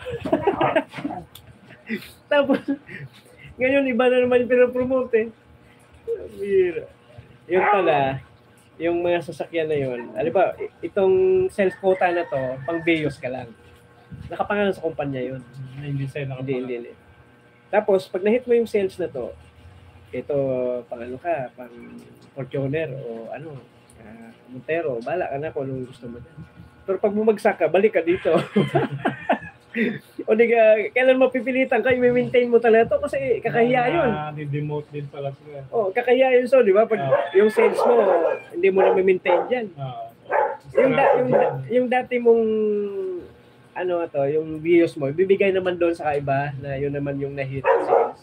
Tapos, ngayon, iba na naman yung pinapromote eh. Bira. Yun pala, yung mga sasakyan na yun, alam ba, itong sales quota na to, pang Bios ka lang. Nakapangalan sa kumpanya yun. Hindi sa'yo Hindi, nakapala. hindi, hindi. Tapos, pag na-hit mo yung sales na to, ito, pang ano ka, pang Fortuner o ano, uh, Montero, bala ka na kung anong gusto mo. Pero pag bumagsak ka, balik ka dito. O di ka, kailan mapipilitan ka, i-maintain mo talaga to kasi kakahiya yun. Ah, di-demote din pala sila. Oh, kakahiya yun so, di ba? Pag Ah. yung sales mo, hindi mo na ma-maintain dyan. Ah. Yung, da, yung, da- yung dati mong ano to, yung views mo, bibigay naman doon sa kaiba na yun naman yung na-hit sales.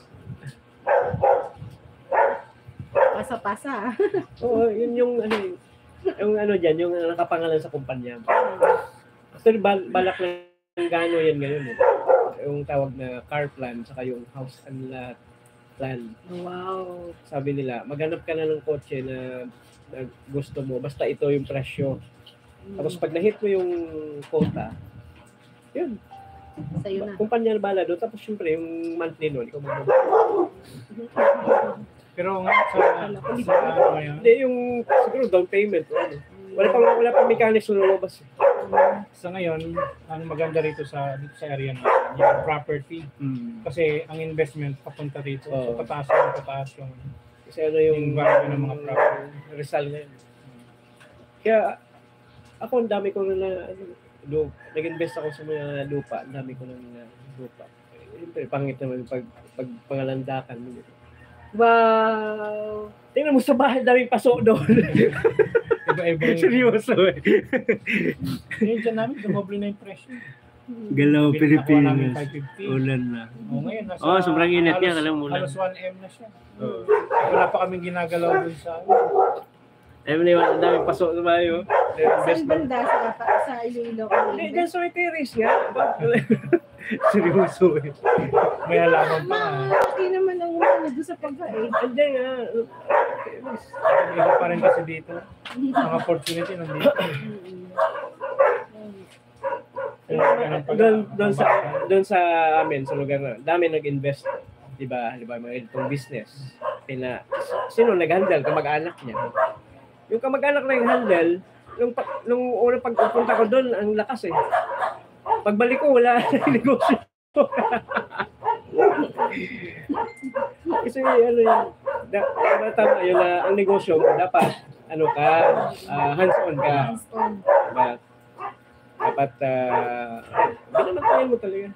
Pasa-pasa. Oo, yun yung ano yun, yung ano diyan, yung nakapangalan sa kumpanya. Actually, bal- balak ng gano yan ngayon eh. Yung tawag na car plan, saka yung house and lot plan. Wow. Sabi nila, maghanap ka na ng kotse na, na gusto mo, basta ito yung presyo. Tapos pag na-hit mo yung quota, yun, Sa'yo na. kumpanya na bala doon. Tapos syempre, yung monthly nun, ikaw mag Pero nga, sa, sa ano ngayon, Hindi, yung siguro down payment. o Ano. Wala pang, wala pang mechanics na lumabas. eh. sa ngayon, ang maganda rito sa dito sa area natin, yung property. Kasi ang investment papunta rito. Oo. So, pataas yung pataas yung Kasi ano yung Yung value ng mga property. Rizal na yun. Kaya ako ang dami ko na, na ano, lupa. Nag-invest ako sa mga lupa. Ang dami ko ng uh, lupa. Siyempre, pangit naman pag, pag pangalandakan mo. Wow. Tingnan mo sa bahay, daming paso doon. iba-ibang... Seryoso eh. Ngayon dyan namin, dumoble na yung presyo. Galaw, Nakuha namin five fifty. Ulan na. O ngayon, nasa... Oh, sobrang init halos- niya, alam mo na. Halos one M na siya. Oo. Wala pa kaming ginagalaw dun sa... Ayun na yun, ang daming paso sa bahay. oh. Saan Invest na. banda sa, sa Iloilo? Hindi, dyan sa may terrace nga. Seryoso eh. May halaman pa nga. Hindi naman ang umano doon sa pagkain. Andiyan nga. Iba pa rin kasi dito. Ang opportunity nandito. Doon doon sa doon sa amin sa lugar na dami nag-invest, 'di ba? Halimbawa mga itong business. Pina sino nag-handle kamag-anak niya. Yung kamag-anak na yung handle, nung pa- nung unang pagpunta ko doon, ang lakas eh. Pagbalik ko wala na negosyo. Kasi ano yun, da, da, tama yun na ang negosyo dapat ano ka, ah, hands-on ka. Hands-on. Diba? Dapat, uh, banantayan mo talaga.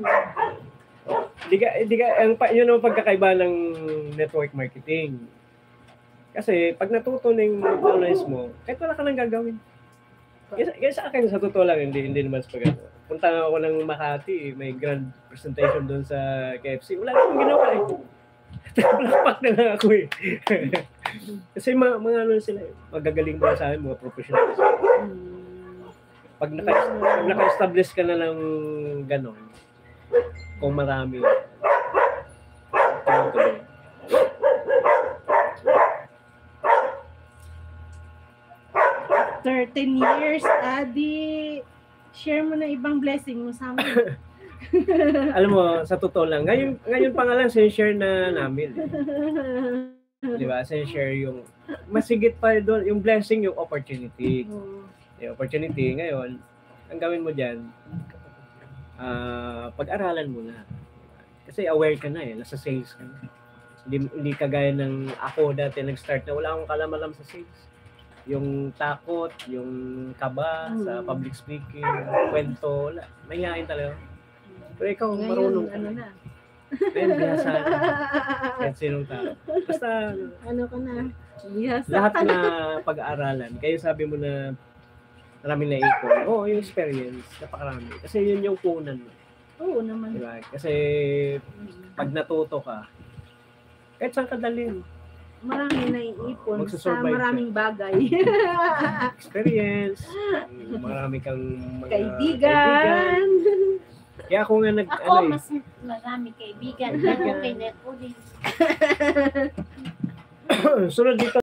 Di ka, di ka, ang, pa- yun ang pagkakaiba ng network marketing. Kasi pag natuto na yung knowledge mo, kahit wala ka nang gagawin. Kaya, kaya sa akin, sa totoo lang, hindi, hindi naman sa pag punta ako ng Makati, may grand presentation doon sa K F C. Wala akong ginawa eh. Palakpak na lang ako eh. Kasi mga, mga ano sila, eh, magagaling mo sa akin, mga professional. Pag, naka, pag naka-establish ka na ng gano'n, kung marami, tuloy-tuloy. thirteen years, Adi. Share mo na ibang blessing mo sa amin. Alam mo, sa totoo lang, ngayon, ngayon pa nga lang sinishare na namin. Eh. Di ba? Sinishare yung, masigit pa doon, yung blessing, yung opportunity. Oo. Yung opportunity, ngayon, ang gawin mo dyan, ah pag-aralan mo na. Kasi aware ka na eh, nasa sales ka na. Hindi, hindi kagaya ng ako dati nag-start na wala akong kalam-alam sa sales. Yung takot, yung kaba sa Mm. public speaking, kwento, wala. Mahihain talaga. Pero ikaw, Ngayon, marunong ka ano na. na? Ngayon, bihasa na. Kahit sinong tao. Basta, Ano ka na? Yes. lahat na pag-aaralan. Kayo sabi mo na maraming naipon. Oo, oh, yung experience, napakarami. Kasi yun yung punan mo. Oo naman. Diba? Kasi pag natuto ka, kahit saan ka dalhin, Marami naiipon sa Magsusurvive ka. maraming bagay. experience, marami kang mga Kaibigan. Kaya ako nga nag, Ako, ano eh, mas marami kaibigan. Ako kay Neko din. sunod dito